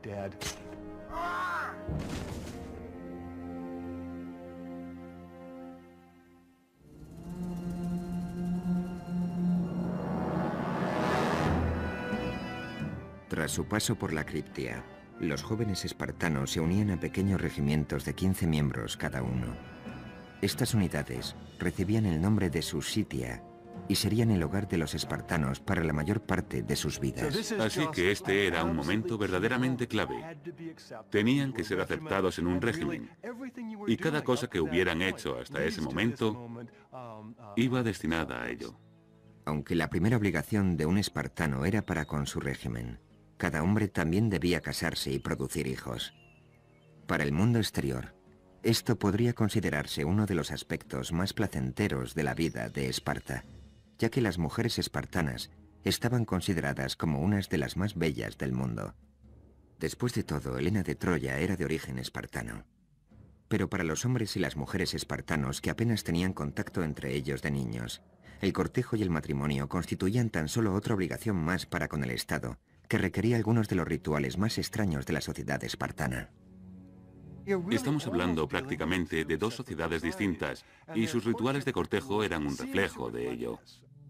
Tras su paso por la Criptia, los jóvenes espartanos se unían a pequeños regimientos de quince miembros cada uno. Estas unidades recibían el nombre de Susitia y serían el hogar de los espartanos para la mayor parte de sus vidas. Así que este era un momento verdaderamente clave. Tenían que ser aceptados en un régimen, y cada cosa que hubieran hecho hasta ese momento iba destinada a ello. Aunque la primera obligación de un espartano era para con su régimen, cada hombre también debía casarse y producir hijos. Para el mundo exterior, esto podría considerarse uno de los aspectos más placenteros de la vida de Esparta, ya que las mujeres espartanas estaban consideradas como unas de las más bellas del mundo. Después de todo, Helena de Troya era de origen espartano. Pero para los hombres y las mujeres espartanos que apenas tenían contacto entre ellos de niños, el cortejo y el matrimonio constituían tan solo otra obligación más para con el Estado, que requería algunos de los rituales más extraños de la sociedad espartana. Estamos hablando prácticamente de dos sociedades distintas, y sus rituales de cortejo eran un reflejo de ello.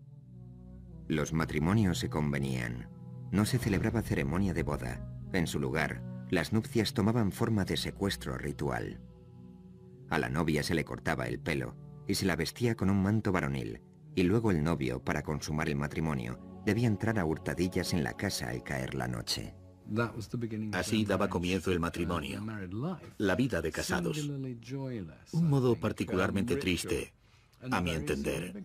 Los matrimonios se convenían. No se celebraba ceremonia de boda. En su lugar, las nupcias tomaban forma de secuestro ritual. A la novia se le cortaba el pelo y se la vestía con un manto varonil, y luego el novio, para consumar el matrimonio, debía entrar a hurtadillas en la casa al caer la noche. Así daba comienzo el matrimonio, la vida de casados. Un modo particularmente triste, a mi entender.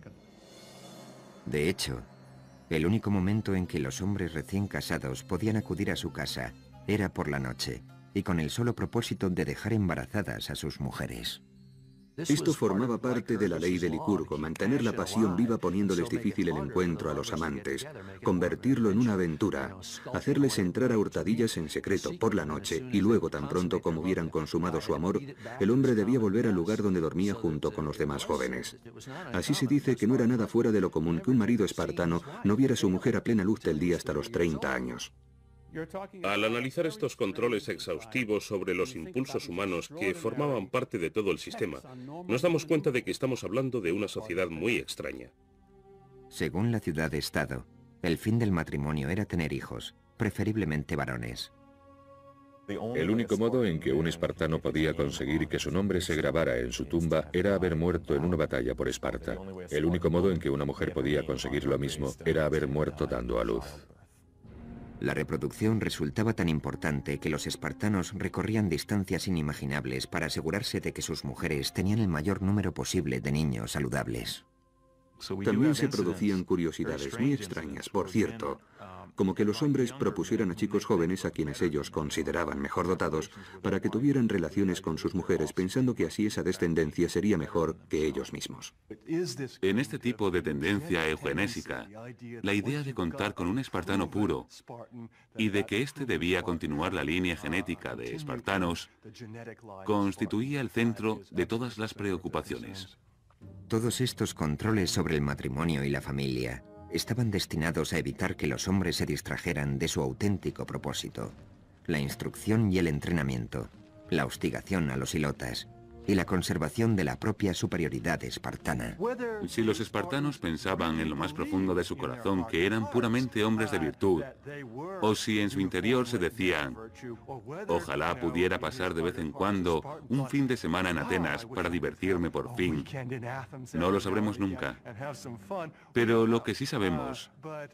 De hecho, el único momento en que los hombres recién casados podían acudir a su casa era por la noche, y con el solo propósito de dejar embarazadas a sus mujeres. Esto formaba parte de la ley de Licurgo, mantener la pasión viva poniéndoles difícil el encuentro a los amantes, convertirlo en una aventura, hacerles entrar a hurtadillas en secreto por la noche y luego, tan pronto como hubieran consumado su amor, el hombre debía volver al lugar donde dormía junto con los demás jóvenes. Así se dice que no era nada fuera de lo común que un marido espartano no viera a su mujer a plena luz del día hasta los treinta años. Al analizar estos controles exhaustivos sobre los impulsos humanos que formaban parte de todo el sistema, nos damos cuenta de que estamos hablando de una sociedad muy extraña. Según la ciudad-estado, el fin del matrimonio era tener hijos, preferiblemente varones. El único modo en que un espartano podía conseguir que su nombre se grabara en su tumba era haber muerto en una batalla por Esparta. El único modo en que una mujer podía conseguir lo mismo era haber muerto dando a luz. La reproducción resultaba tan importante que los espartanos recorrían distancias inimaginables para asegurarse de que sus mujeres tenían el mayor número posible de niños saludables. También se producían curiosidades muy extrañas, por cierto, como que los hombres propusieran a chicos jóvenes a quienes ellos consideraban mejor dotados para que tuvieran relaciones con sus mujeres pensando que así esa descendencia sería mejor que ellos mismos. En este tipo de tendencia eugenésica, la idea de contar con un espartano puro y de que éste debía continuar la línea genética de espartanos constituía el centro de todas las preocupaciones. Todos estos controles sobre el matrimonio y la familia estaban destinados a evitar que los hombres se distrajeran de su auténtico propósito: la instrucción y el entrenamiento, la hostigación a los ilotas y la conservación de la propia superioridad espartana. Si los espartanos pensaban en lo más profundo de su corazón que eran puramente hombres de virtud, o si en su interior se decían, ojalá pudiera pasar de vez en cuando un fin de semana en Atenas para divertirme por fin, no lo sabremos nunca. Pero lo que sí sabemos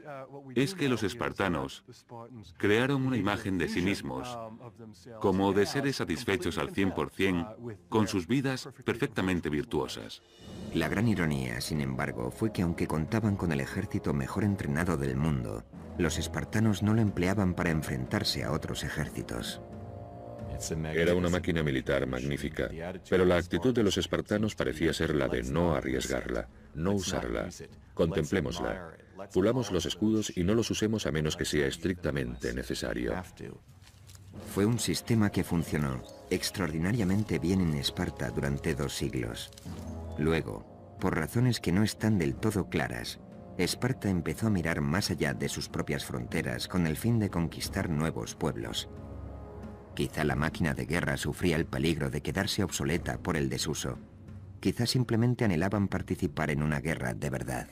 es que los espartanos crearon una imagen de sí mismos, como de seres satisfechos al cien por cien con sus vidas perfectamente virtuosas. La gran ironía, sin embargo, fue que aunque contaban con el ejército mejor entrenado del mundo, los espartanos no lo empleaban para enfrentarse a otros ejércitos. Era una máquina militar magnífica, pero la actitud de los espartanos parecía ser la de no arriesgarla, no usarla. Contemplémosla. Pulamos los escudos y no los usemos a menos que sea estrictamente necesario. Fue un sistema que funcionó extraordinariamente bien en Esparta durante dos siglos. Luego, por razones que no están del todo claras, Esparta empezó a mirar más allá de sus propias fronteras con el fin de conquistar nuevos pueblos. Quizá la máquina de guerra sufría el peligro de quedarse obsoleta por el desuso. Quizá simplemente anhelaban participar en una guerra de verdad.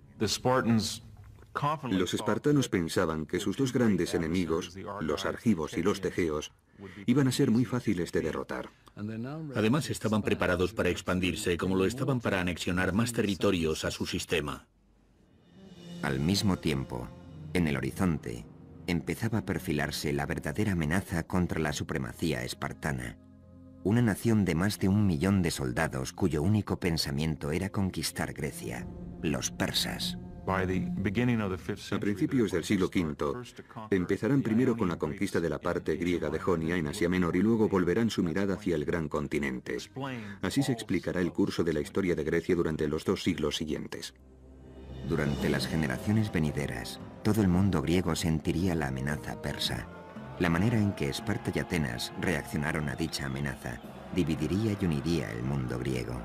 Los espartanos pensaban que sus dos grandes enemigos, los argivos y los tegeos, iban a ser muy fáciles de derrotar. Además, estaban preparados para expandirse, como lo estaban para anexionar más territorios a su sistema. Al mismo tiempo, en el horizonte, empezaba a perfilarse la verdadera amenaza contra la supremacía espartana. Una nación de más de un millón de soldados cuyo único pensamiento era conquistar Grecia, los persas. A principios del siglo quinto, empezarán primero con la conquista de la parte griega de Jonia en Asia Menor y luego volverán su mirada hacia el gran continente. Así se explicará el curso de la historia de Grecia durante los dos siglos siguientes. Durante las generaciones venideras, todo el mundo griego sentiría la amenaza persa. La manera en que Esparta y Atenas reaccionaron a dicha amenaza dividiría y uniría el mundo griego.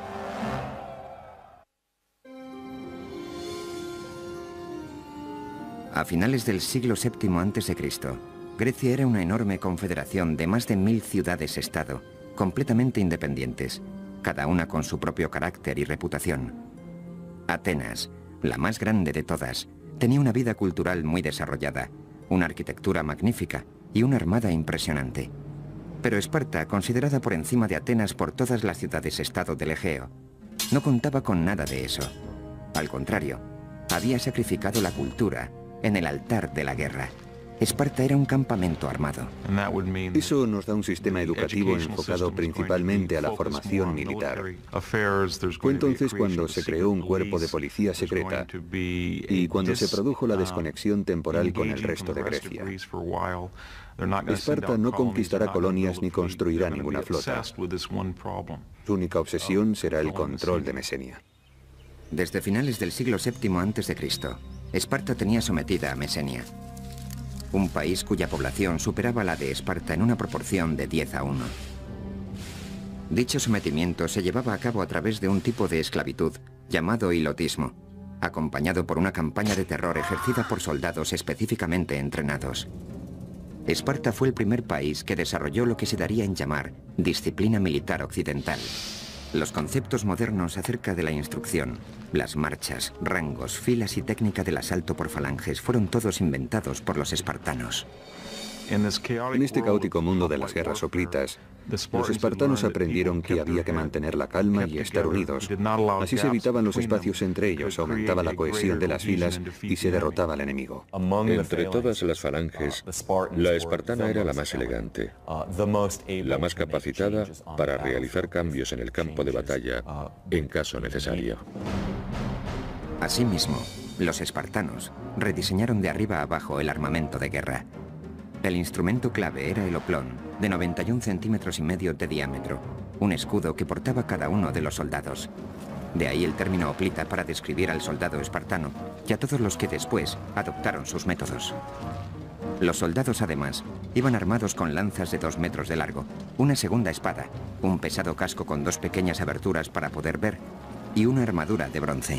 A finales del siglo séptimo antes de Cristo, Grecia era una enorme confederación de más de mil ciudades-estado, completamente independientes, cada una con su propio carácter y reputación. Atenas, la más grande de todas, tenía una vida cultural muy desarrollada, una arquitectura magnífica y una armada impresionante. Pero Esparta, considerada por encima de Atenas por todas las ciudades-estado del Egeo, no contaba con nada de eso. Al contrario, había sacrificado la cultura en el altar de la guerra. Esparta era un campamento armado. Eso nos da un sistema educativo enfocado principalmente a la formación militar. Fue entonces cuando se creó un cuerpo de policía secreta y cuando se produjo la desconexión temporal con el resto de Grecia. Esparta no conquistará colonias ni construirá ninguna flota. Su única obsesión será el control de Mesenia. Desde finales del siglo séptimo antes de Cristo, Esparta tenía sometida a Mesenia, un país cuya población superaba la de Esparta en una proporción de diez a uno. Dicho sometimiento se llevaba a cabo a través de un tipo de esclavitud llamado hilotismo, acompañado por una campaña de terror ejercida por soldados específicamente entrenados. Esparta fue el primer país que desarrolló lo que se daría en llamar disciplina militar occidental. Los conceptos modernos acerca de la instrucción, las marchas, rangos, filas y técnica del asalto por falanges fueron todos inventados por los espartanos. En este caótico mundo de las guerras hoplitas, los espartanos aprendieron que había que mantener la calma y estar unidos. Así se evitaban los espacios entre ellos, aumentaba la cohesión de las filas y se derrotaba al enemigo. Entre todas las falanges, la espartana era la más elegante, la más capacitada para realizar cambios en el campo de batalla en caso necesario. Asimismo, los espartanos rediseñaron de arriba a abajo el armamento de guerra. El instrumento clave era el oplón, de noventa y un centímetros y medio de diámetro, un escudo que portaba cada uno de los soldados. De ahí el término hoplita para describir al soldado espartano y a todos los que después adoptaron sus métodos. Los soldados, además, iban armados con lanzas de dos metros de largo, una segunda espada, un pesado casco con dos pequeñas aberturas para poder ver y una armadura de bronce.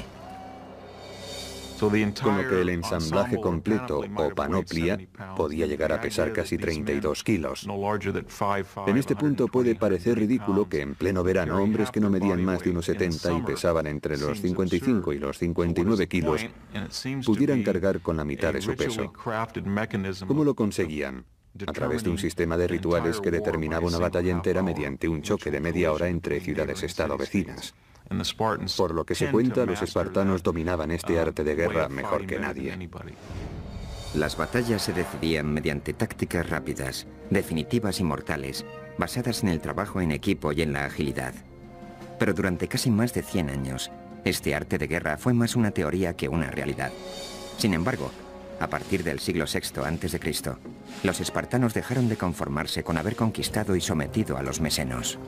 Con lo que el ensamblaje completo o panoplia podía llegar a pesar casi treinta y dos kilos. En este punto puede parecer ridículo que en pleno verano hombres que no medían más de unos setenta y pesaban entre los cincuenta y cinco y los cincuenta y nueve kilos pudieran cargar con la mitad de su peso. ¿Cómo lo conseguían? A través de un sistema de rituales que determinaba una batalla entera mediante un choque de media hora entre ciudades-estado vecinas. Por lo que se cuenta, los espartanos dominaban este arte de guerra mejor que nadie. Las batallas se decidían mediante tácticas rápidas, definitivas y mortales, basadas en el trabajo en equipo y en la agilidad. Pero durante casi más de cien años, este arte de guerra fue más una teoría que una realidad. Sin embargo, a partir del siglo sexto antes de Cristo, los espartanos dejaron de conformarse con haber conquistado y sometido a los mesenos.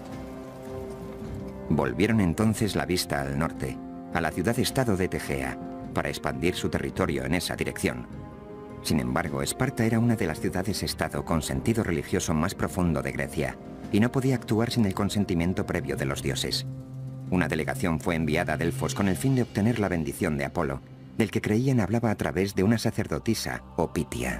Volvieron entonces la vista al norte, a la ciudad-estado de Tegea, para expandir su territorio en esa dirección. Sin embargo, Esparta era una de las ciudades-estado con sentido religioso más profundo de Grecia, y no podía actuar sin el consentimiento previo de los dioses. Una delegación fue enviada a Delfos con el fin de obtener la bendición de Apolo, del que creían hablaba a través de una sacerdotisa o Pitia.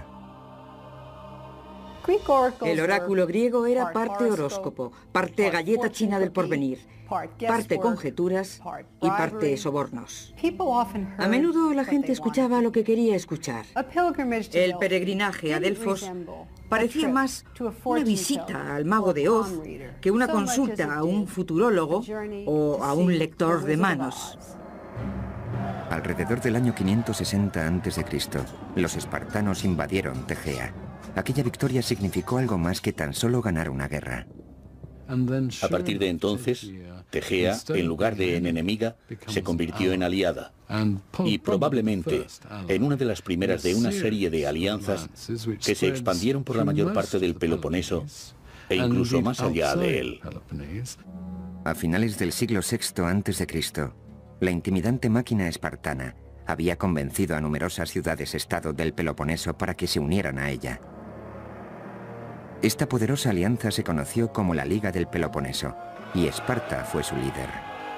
El oráculo griego era parte horóscopo, parte galleta china del porvenir, parte conjeturas y parte sobornos. A menudo la gente escuchaba lo que quería escuchar. El peregrinaje a Delfos parecía más una visita al mago de Oz que una consulta a un futurólogo o a un lector de manos. Alrededor del año quinientos sesenta antes de Cristo, los espartanos invadieron Tegea. Aquella victoria significó algo más que tan solo ganar una guerra. A partir de entonces, Tegea, en lugar de en enemiga, se convirtió en aliada. Y probablemente en una de las primeras de una serie de alianzas que se expandieron por la mayor parte del Peloponeso e incluso más allá de él. A finales del siglo sexto antes de Cristo, la intimidante máquina espartana había convencido a numerosas ciudades-estado del Peloponeso para que se unieran a ella. Esta poderosa alianza se conoció como la Liga del Peloponeso, y Esparta fue su líder.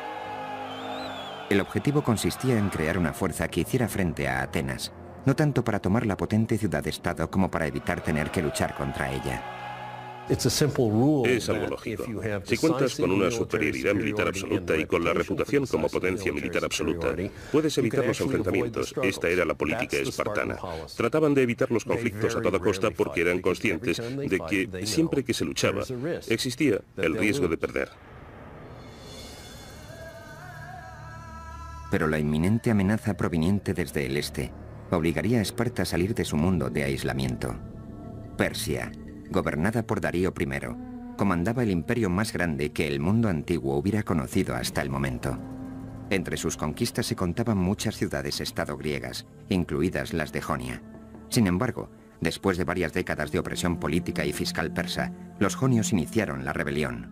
El objetivo consistía en crear una fuerza que hiciera frente a Atenas, no tanto para tomar la potente ciudad-estado como para evitar tener que luchar contra ella. Es algo lógico. Si cuentas con una superioridad militar absoluta y con la reputación como potencia militar absoluta, puedes evitar los enfrentamientos. Esta era la política espartana. Trataban de evitar los conflictos a toda costa porque eran conscientes de que siempre que se luchaba, existía el riesgo de perder. Pero la inminente amenaza proveniente desde el este obligaría a Esparta a salir de su mundo de aislamiento. Persia, gobernada por Darío primero, comandaba el imperio más grande que el mundo antiguo hubiera conocido hasta el momento. Entre sus conquistas se contaban muchas ciudades-estado griegas, incluidas las de Jonia. Sin embargo, después de varias décadas de opresión política y fiscal persa, los jonios iniciaron la rebelión.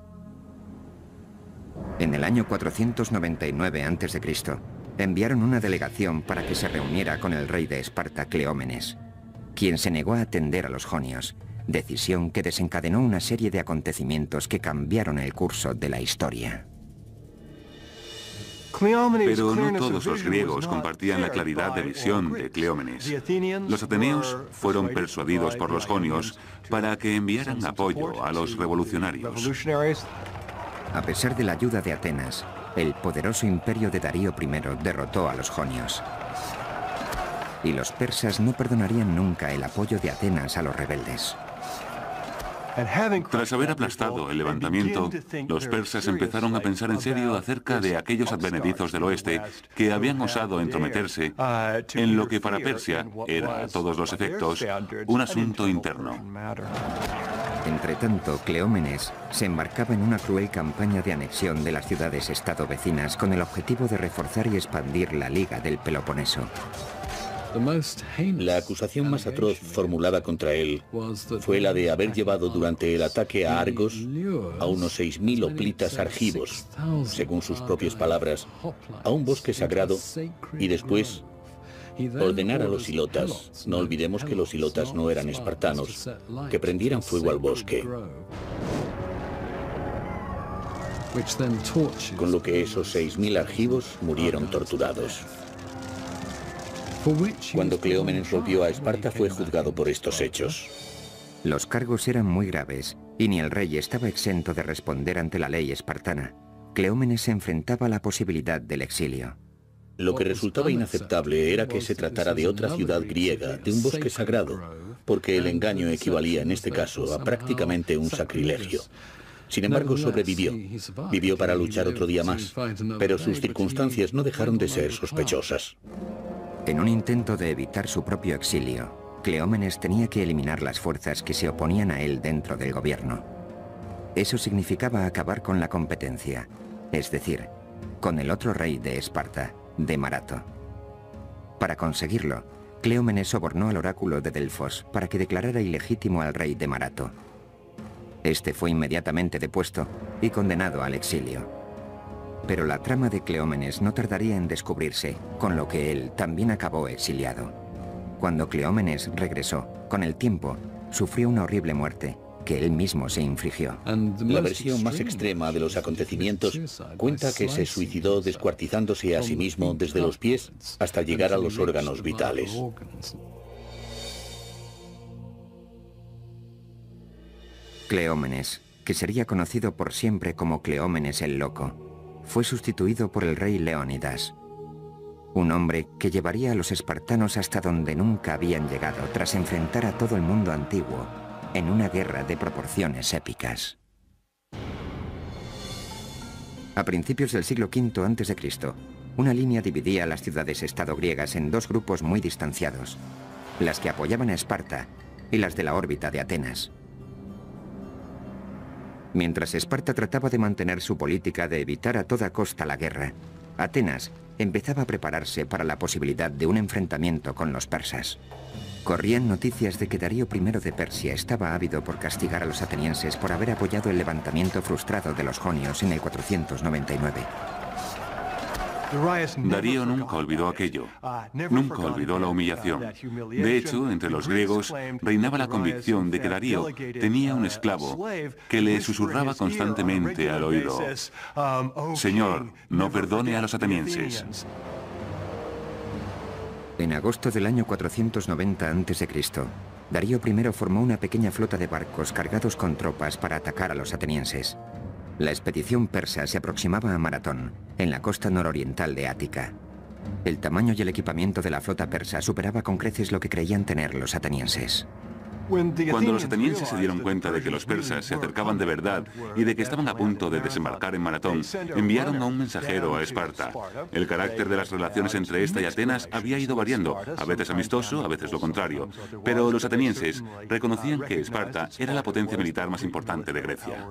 En el año cuatrocientos noventa y nueve antes de Cristo, enviaron una delegación para que se reuniera con el rey de Esparta, Cleómenes, quien se negó a atender a los jonios, decisión que desencadenó una serie de acontecimientos que cambiaron el curso de la historia. Pero no todos los griegos compartían la claridad de visión de Cleómenes. Los ateneos fueron persuadidos por los jonios para que enviaran apoyo a los revolucionarios. A pesar de la ayuda de Atenas, el poderoso imperio de Darío primero derrotó a los jonios. Y los persas no perdonarían nunca el apoyo de Atenas a los rebeldes. Tras haber aplastado el levantamiento, los persas empezaron a pensar en serio acerca de aquellos advenedizos del oeste que habían osado entrometerse en lo que para Persia era, a todos los efectos, un asunto interno. Entretanto, Cleómenes se embarcaba en una cruel campaña de anexión de las ciudades-estado vecinas con el objetivo de reforzar y expandir la Liga del Peloponeso. La acusación más atroz formulada contra él fue la de haber llevado durante el ataque a Argos a unos seis mil hoplitas argivos, según sus propias palabras, a un bosque sagrado y después ordenar a los hilotas, no olvidemos que los hilotas no eran espartanos, que prendieran fuego al bosque. Con lo que esos seis mil argivos murieron torturados. Cuando Cleómenes volvió a Esparta fue juzgado por estos hechos. Los cargos eran muy graves y ni el rey estaba exento de responder ante la ley espartana. Cleómenes se enfrentaba a la posibilidad del exilio. Lo que resultaba inaceptable era que se tratara de otra ciudad griega, de un bosque sagrado, porque el engaño equivalía en este caso a prácticamente un sacrilegio. Sin embargo, sobrevivió. Vivió para luchar otro día más, pero sus circunstancias no dejaron de ser sospechosas. En un intento de evitar su propio exilio, Cleómenes tenía que eliminar las fuerzas que se oponían a él dentro del gobierno. Eso significaba acabar con la competencia, es decir, con el otro rey de Esparta, de Marato. Para conseguirlo, Cleómenes sobornó al oráculo de Delfos para que declarara ilegítimo al rey de Marato. Este fue inmediatamente depuesto y condenado al exilio. Pero la trama de Cleómenes no tardaría en descubrirse, con lo que él también acabó exiliado. Cuando Cleómenes regresó, con el tiempo, sufrió una horrible muerte que él mismo se infligió. La versión más extrema de los acontecimientos cuenta que se suicidó descuartizándose a sí mismo desde los pies hasta llegar a los órganos vitales. Cleómenes, que sería conocido por siempre como Cleómenes el Loco, fue sustituido por el rey Leónidas, un hombre que llevaría a los espartanos hasta donde nunca habían llegado tras enfrentar a todo el mundo antiguo en una guerra de proporciones épicas. A principios del siglo quinto antes de Cristo, una línea dividía a las ciudades-estado griegas en dos grupos muy distanciados, las que apoyaban a Esparta y las de la órbita de Atenas. Mientras Esparta trataba de mantener su política de evitar a toda costa la guerra, Atenas empezaba a prepararse para la posibilidad de un enfrentamiento con los persas. Corrían noticias de que Darío primero de Persia estaba ávido por castigar a los atenienses por haber apoyado el levantamiento frustrado de los jonios en el cuatrocientos noventa y nueve. Darío nunca olvidó aquello, nunca olvidó la humillación. De hecho, entre los griegos reinaba la convicción de que Darío tenía un esclavo que le susurraba constantemente al oído: Señor, no perdone a los atenienses. En agosto del año cuatrocientos noventa antes de Cristo, Darío primero formó una pequeña flota de barcos cargados con tropas para atacar a los atenienses. La expedición persa se aproximaba a Maratón, en la costa nororiental de Ática. El tamaño y el equipamiento de la flota persa superaba con creces lo que creían tener los atenienses. Cuando los atenienses se dieron cuenta de que los persas se acercaban de verdad y de que estaban a punto de desembarcar en Maratón, enviaron a un mensajero a Esparta. El carácter de las relaciones entre esta y Atenas había ido variando, a veces amistoso, a veces lo contrario. Pero los atenienses reconocían que Esparta era la potencia militar más importante de Grecia.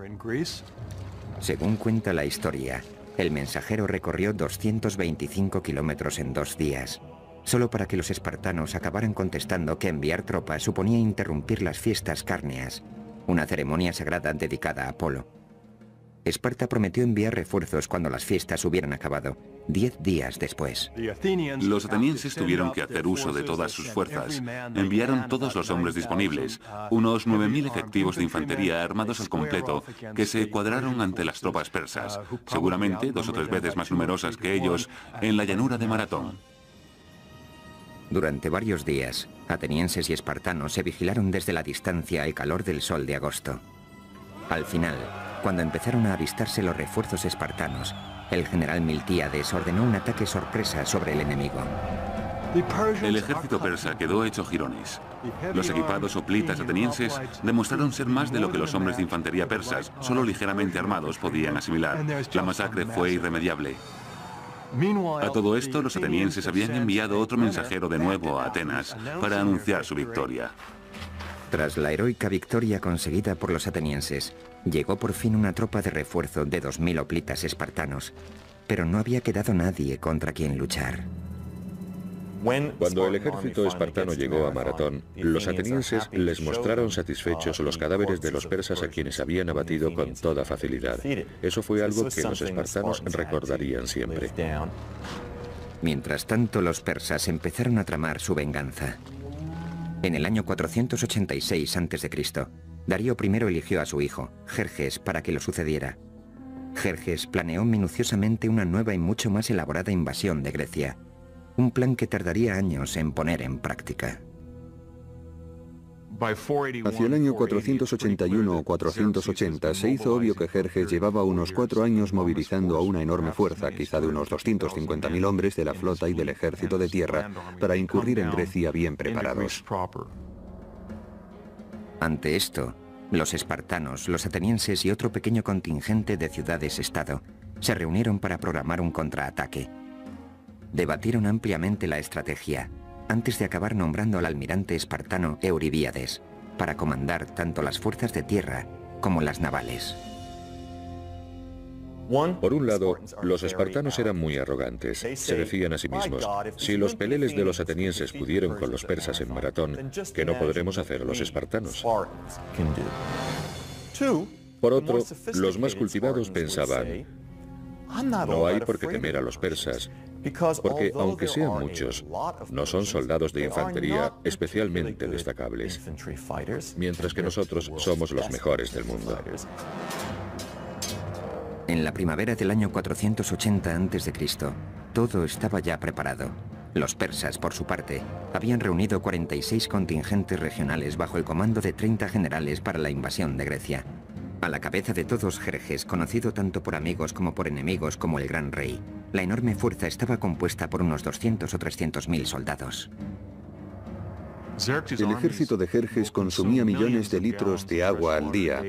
Según cuenta la historia, el mensajero recorrió doscientos veinticinco kilómetros en dos días, solo para que los espartanos acabaran contestando que enviar tropas suponía interrumpir las fiestas cárneas, una ceremonia sagrada dedicada a Apolo. Esparta prometió enviar refuerzos cuando las fiestas hubieran acabado, diez días después. Los atenienses tuvieron que hacer uso de todas sus fuerzas. Enviaron todos los hombres disponibles, unos nueve mil efectivos de infantería armados al completo, que se cuadraron ante las tropas persas, seguramente dos o tres veces más numerosas que ellos, en la llanura de Maratón. Durante varios días, atenienses y espartanos se vigilaron desde la distancia al calor del sol de agosto. Al final, cuando empezaron a avistarse los refuerzos espartanos, el general Miltíades ordenó un ataque sorpresa sobre el enemigo. El ejército persa quedó hecho jirones. Los equipados hoplitas atenienses demostraron ser más de lo que los hombres de infantería persas, solo ligeramente armados, podían asimilar. La masacre fue irremediable. A todo esto, los atenienses habían enviado otro mensajero de nuevo a Atenas para anunciar su victoria. Tras la heroica victoria conseguida por los atenienses, llegó por fin una tropa de refuerzo de dos mil hoplitas espartanos, pero no había quedado nadie contra quien luchar. Cuando el ejército espartano llegó a Maratón, los atenienses les mostraron satisfechos los cadáveres de los persas a quienes habían abatido con toda facilidad. Eso fue algo que los espartanos recordarían siempre. Mientras tanto, los persas empezaron a tramar su venganza. En el año cuatrocientos ochenta y seis antes de Cristo, Darío primero eligió a su hijo, Jerjes, para que lo sucediera. Jerjes planeó minuciosamente una nueva y mucho más elaborada invasión de Grecia. Un plan que tardaría años en poner en práctica. Hacia el año cuatrocientos ochenta y uno o cuatrocientos ochenta se hizo obvio que Jerjes llevaba unos cuatro años movilizando a una enorme fuerza, quizá de unos doscientos cincuenta mil hombres de la flota y del ejército de tierra, para incurrir en Grecia bien preparados. Ante esto, los espartanos, los atenienses y otro pequeño contingente de ciudades-estado se reunieron para programar un contraataque. Debatieron ampliamente la estrategia, antes de acabar nombrando al almirante espartano Euribíades para comandar tanto las fuerzas de tierra como las navales. Por un lado, los espartanos eran muy arrogantes. Se decían a sí mismos, si los peleles de los atenienses pudieron con los persas en Maratón, ¿qué no podremos hacer los espartanos? Por otro, los más cultivados pensaban, no hay por qué temer a los persas, porque aunque sean muchos, no son soldados de infantería especialmente destacables, mientras que nosotros somos los mejores del mundo. En la primavera del año cuatrocientos ochenta antes de Cristo, todo estaba ya preparado. Los persas, por su parte, habían reunido cuarenta y seis contingentes regionales bajo el comando de treinta generales para la invasión de Grecia. A la cabeza de todos Jerjes, conocido tanto por amigos como por enemigos como el Gran Rey, la enorme fuerza estaba compuesta por unos doscientos o trescientos mil soldados. El ejército de Jerjes consumía millones de litros de agua al día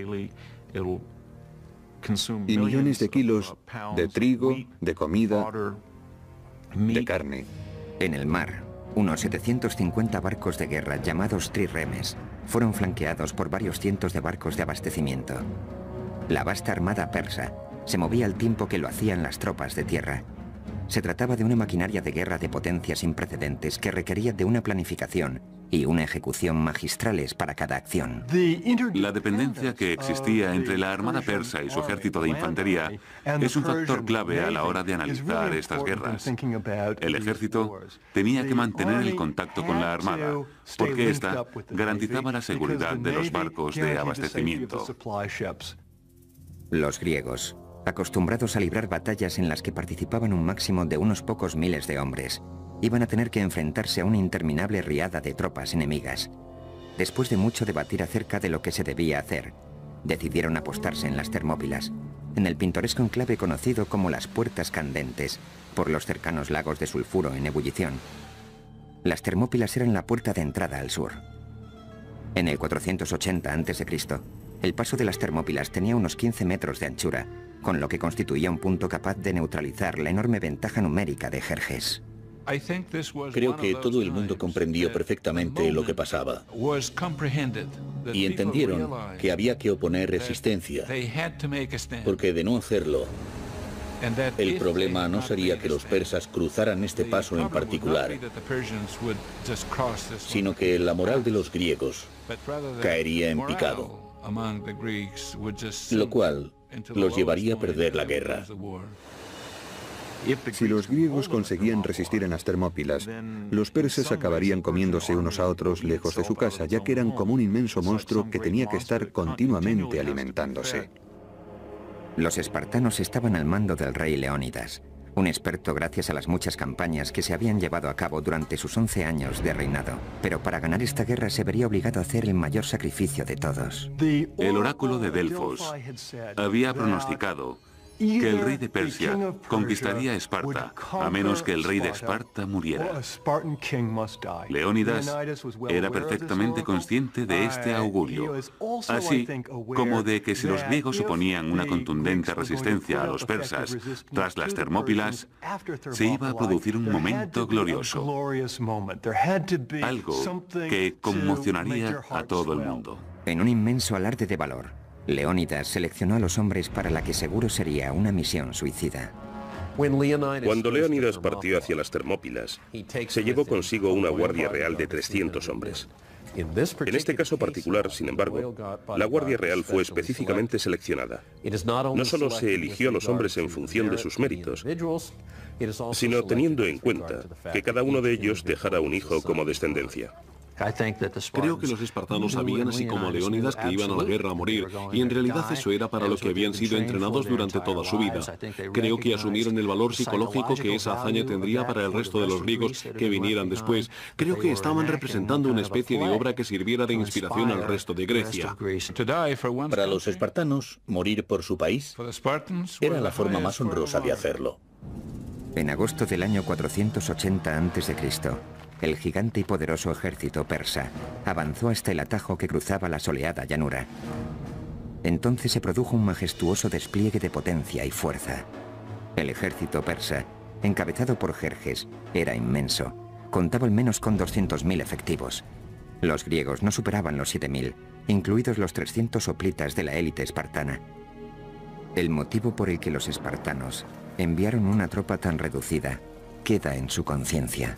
y millones de kilos de trigo, de comida, de carne. En el mar, unos setecientos cincuenta barcos de guerra llamados trirremes fueron flanqueados por varios cientos de barcos de abastecimiento. La vasta armada persa se movía al tiempo que lo hacían las tropas de tierra. Se trataba de una maquinaria de guerra de potencia sin precedentes que requería de una planificación y una ejecución magistrales para cada acción. La dependencia que existía entre la armada persa y su ejército de infantería es un factor clave a la hora de analizar estas guerras. El ejército tenía que mantener el contacto con la armada, porque ésta garantizaba la seguridad de los barcos de abastecimiento. Los griegos, acostumbrados a librar batallas en las que participaban un máximo de unos pocos miles de hombres, iban a tener que enfrentarse a una interminable riada de tropas enemigas. Después de mucho debatir acerca de lo que se debía hacer, decidieron apostarse en las Termópilas, en el pintoresco enclave conocido como las Puertas Candentes, por los cercanos lagos de sulfuro en ebullición. Las Termópilas eran la puerta de entrada al sur. En el cuatrocientos ochenta antes de Cristo, el paso de las Termópilas tenía unos quince metros de anchura, con lo que constituía un punto capaz de neutralizar la enorme ventaja numérica de Jerjes. Creo que todo el mundo comprendió perfectamente lo que pasaba y entendieron que había que oponer resistencia, porque de no hacerlo, el problema no sería que los persas cruzaran este paso en particular, sino que la moral de los griegos caería en picado, lo cual los llevaría a perder la guerra. Si los griegos conseguían resistir en las Termópilas, los persas acabarían comiéndose unos a otros lejos de su casa, ya que eran como un inmenso monstruo que tenía que estar continuamente alimentándose. Los espartanos estaban al mando del rey Leónidas, un experto gracias a las muchas campañas que se habían llevado a cabo durante sus once años de reinado. Pero para ganar esta guerra se vería obligado a hacer el mayor sacrificio de todos. El oráculo de Delfos había pronosticado que el rey de Persia conquistaría Esparta, a menos que el rey de Esparta muriera. Leónidas era perfectamente consciente de este augurio, así como de que si los griegos oponían una contundente resistencia a los persas tras las Termópilas, se iba a producir un momento glorioso, algo que conmocionaría a todo el mundo. En un inmenso alarde de valor, Leónidas seleccionó a los hombres para la que seguro sería una misión suicida. Cuando Leónidas partió hacia las Termópilas, se llevó consigo una guardia real de trescientos hombres. En este caso particular, sin embargo, la Guardia Real fue específicamente seleccionada. No solo se eligió a los hombres en función de sus méritos, sino teniendo en cuenta que cada uno de ellos dejara un hijo como descendencia. Creo que los espartanos sabían, así como Leónidas, que iban a la guerra a morir, y en realidad eso era para lo que habían sido entrenados durante toda su vida. Creo que asumieron el valor psicológico que esa hazaña tendría para el resto de los griegos que vinieran después. Creo que estaban representando una especie de obra que sirviera de inspiración al resto de Grecia. Para los espartanos, morir por su país era la forma más honrosa de hacerlo. En agosto del año cuatrocientos ochenta antes de Cristo, el gigante y poderoso ejército persa avanzó hasta el atajo que cruzaba la soleada llanura. Entonces se produjo un majestuoso despliegue de potencia y fuerza. El ejército persa, encabezado por Jerjes, era inmenso. Contaba al menos con doscientos mil efectivos. Los griegos no superaban los siete mil, incluidos los trescientos hoplitas de la élite espartana. El motivo por el que los espartanos enviaron una tropa tan reducida queda en su conciencia.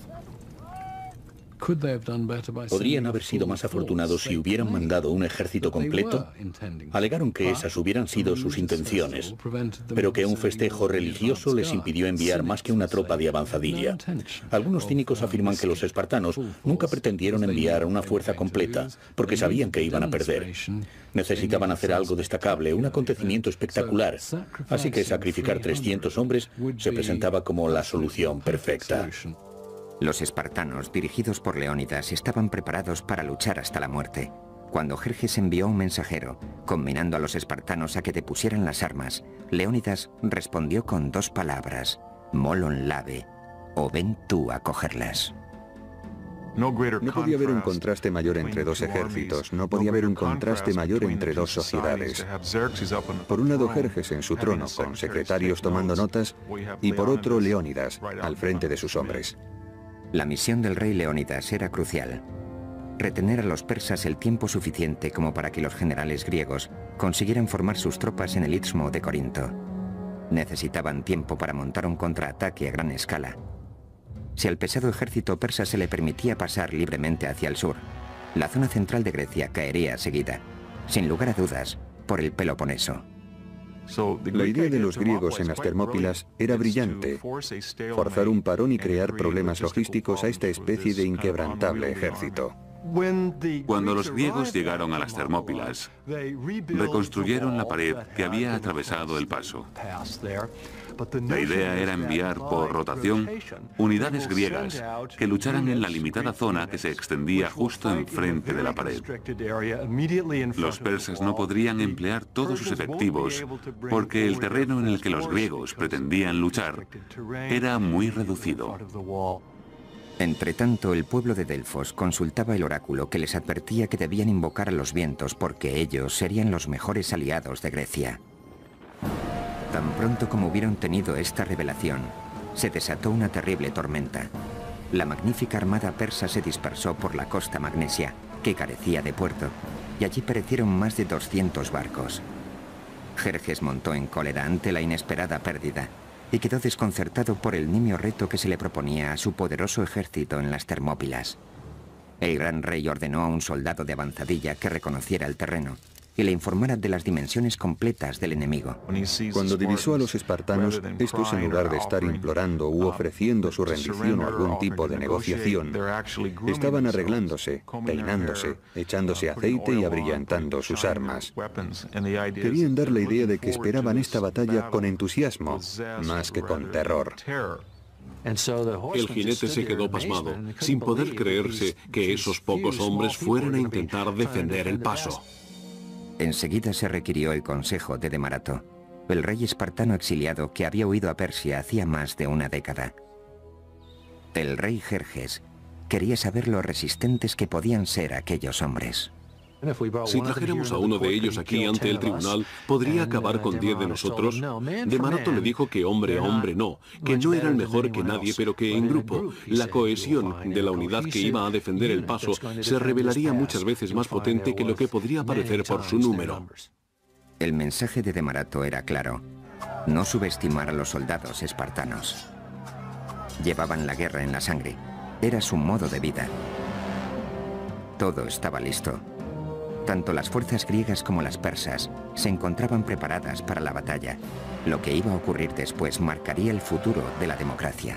Podrían haber sido más afortunados si hubieran mandado un ejército completo. Alegaron que esas hubieran sido sus intenciones, pero que un festejo religioso les impidió enviar más que una tropa de avanzadilla. Algunos cínicos afirman que los espartanos nunca pretendieron enviar una fuerza completa, porque sabían que iban a perder. Necesitaban hacer algo destacable, un acontecimiento espectacular, así que sacrificar trescientos hombres se presentaba como la solución perfecta. Los espartanos, dirigidos por Leónidas, estaban preparados para luchar hasta la muerte. Cuando Jerjes envió un mensajero, conminando a los espartanos a que depusieran las armas, Leónidas respondió con dos palabras: molon lave, o ven tú a cogerlas. No podía haber un contraste mayor entre dos ejércitos, no podía haber un contraste mayor entre dos sociedades. Por un lado Jerjes en su trono, con secretarios tomando notas, y por otro Leónidas, al frente de sus hombres. La misión del rey Leónidas era crucial: retener a los persas el tiempo suficiente como para que los generales griegos consiguieran formar sus tropas en el Istmo de Corinto. Necesitaban tiempo para montar un contraataque a gran escala. Si al pesado ejército persa se le permitía pasar libremente hacia el sur, la zona central de Grecia caería seguida, sin lugar a dudas, por el Peloponeso. La idea de los griegos en las Termópilas era brillante: forzar un parón y crear problemas logísticos a esta especie de inquebrantable ejército. Cuando los griegos llegaron a las Termópilas, reconstruyeron la pared que había atravesado el paso. La idea era enviar por rotación unidades griegas que lucharan en la limitada zona que se extendía justo enfrente de la pared. Los persas no podrían emplear todos sus efectivos porque el terreno en el que los griegos pretendían luchar era muy reducido. Entretanto, el pueblo de Delfos consultaba el oráculo que les advertía que debían invocar a los vientos porque ellos serían los mejores aliados de Grecia. Tan pronto como hubieron tenido esta revelación, se desató una terrible tormenta. La magnífica armada persa se dispersó por la costa magnesia, que carecía de puerto, y allí perecieron más de doscientos barcos. Jerjes montó en cólera ante la inesperada pérdida y quedó desconcertado por el nimio reto que se le proponía a su poderoso ejército en las Termópilas. El gran rey ordenó a un soldado de avanzadilla que reconociera el terreno y le informara de las dimensiones completas del enemigo. Cuando divisó a los espartanos, estos en lugar de estar implorando u ofreciendo su rendición o algún tipo de negociación, estaban arreglándose, peinándose, echándose aceite y abrillantando sus armas. Querían dar la idea de que esperaban esta batalla con entusiasmo, más que con terror. El jinete se quedó pasmado, sin poder creerse que esos pocos hombres fueran a intentar defender el paso. Enseguida se requirió el consejo de Demarato, el rey espartano exiliado que había huido a Persia hacía más de una década. El rey Jerjes quería saber lo resistentes que podían ser aquellos hombres. Si trajéramos a uno de ellos aquí ante el tribunal, ¿podría acabar con diez de nosotros? Demarato le dijo que hombre a hombre no, que no era el mejor que nadie, pero que en grupo, la cohesión de la unidad que iba a defender el paso se revelaría muchas veces más potente que lo que podría parecer por su número. El mensaje de Demarato era claro: no subestimar a los soldados espartanos. Llevaban la guerra en la sangre, era su modo de vida. Todo estaba listo. Tanto las fuerzas griegas como las persas se encontraban preparadas para la batalla. Lo que iba a ocurrir después marcaría el futuro de la democracia.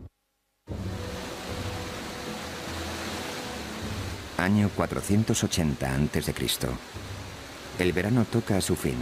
Año cuatrocientos ochenta antes de Cristo. El verano toca a su fin.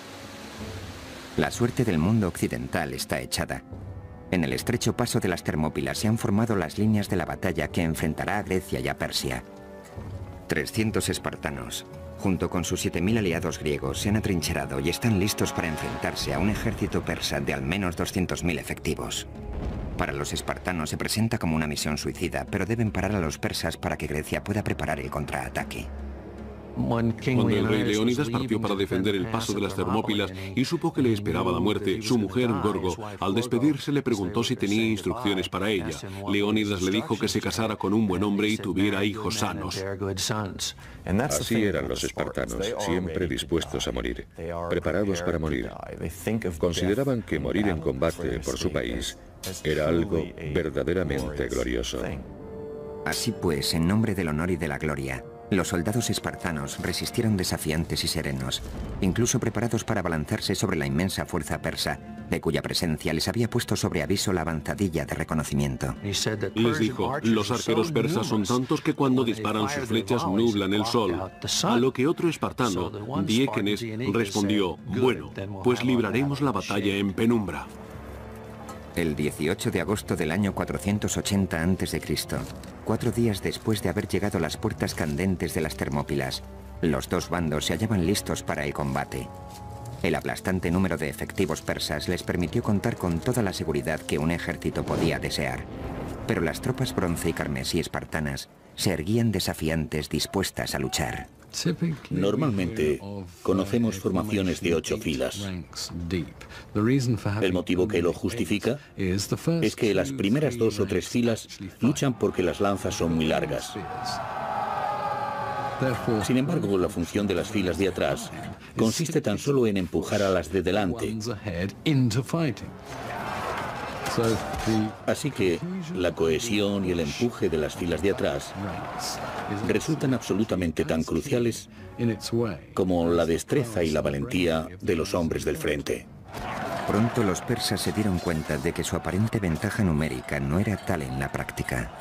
La suerte del mundo occidental está echada. En el estrecho paso de las Termópilas se han formado las líneas de la batalla que enfrentará a Grecia y a Persia. trescientos espartanos, junto con sus siete mil aliados griegos, se han atrincherado y están listos para enfrentarse a un ejército persa de al menos doscientos mil efectivos. Para los espartanos se presenta como una misión suicida, pero deben parar a los persas para que Grecia pueda preparar el contraataque. Cuando el rey Leónidas partió para defender el paso de las Termópilas y supo que le esperaba la muerte, su mujer, Gorgo, al despedirse le preguntó si tenía instrucciones para ella. Leónidas le dijo que se casara con un buen hombre y tuviera hijos sanos. Así eran los espartanos, siempre dispuestos a morir, preparados para morir. Consideraban que morir en combate por su país era algo verdaderamente glorioso. Así pues, en nombre del honor y de la gloria, los soldados espartanos resistieron desafiantes y serenos, incluso preparados para abalanzarse sobre la inmensa fuerza persa, de cuya presencia les había puesto sobre aviso la avanzadilla de reconocimiento. Les dijo, los arqueros persas son tantos que cuando disparan sus flechas nublan el sol. A lo que otro espartano, Diégenes, respondió, bueno, pues libraremos la batalla en penumbra. El dieciocho de agosto del año cuatrocientos ochenta antes de Cristo, cuatro días después de haber llegado a las puertas candentes de las Termópilas, los dos bandos se hallaban listos para el combate. El aplastante número de efectivos persas les permitió contar con toda la seguridad que un ejército podía desear. Pero las tropas bronce y carmesí espartanas se erguían desafiantes, dispuestas a luchar. Normalmente conocemos formaciones de ocho filas. El motivo que lo justifica es que las primeras dos o tres filas luchan porque las lanzas son muy largas. Sin embargo, la función de las filas de atrás consiste tan solo en empujar a las de delante. Así que la cohesión y el empuje de las filas de atrás resultan absolutamente tan cruciales como la destreza y la valentía de los hombres del frente. Pronto los persas se dieron cuenta de que su aparente ventaja numérica no era tal en la práctica.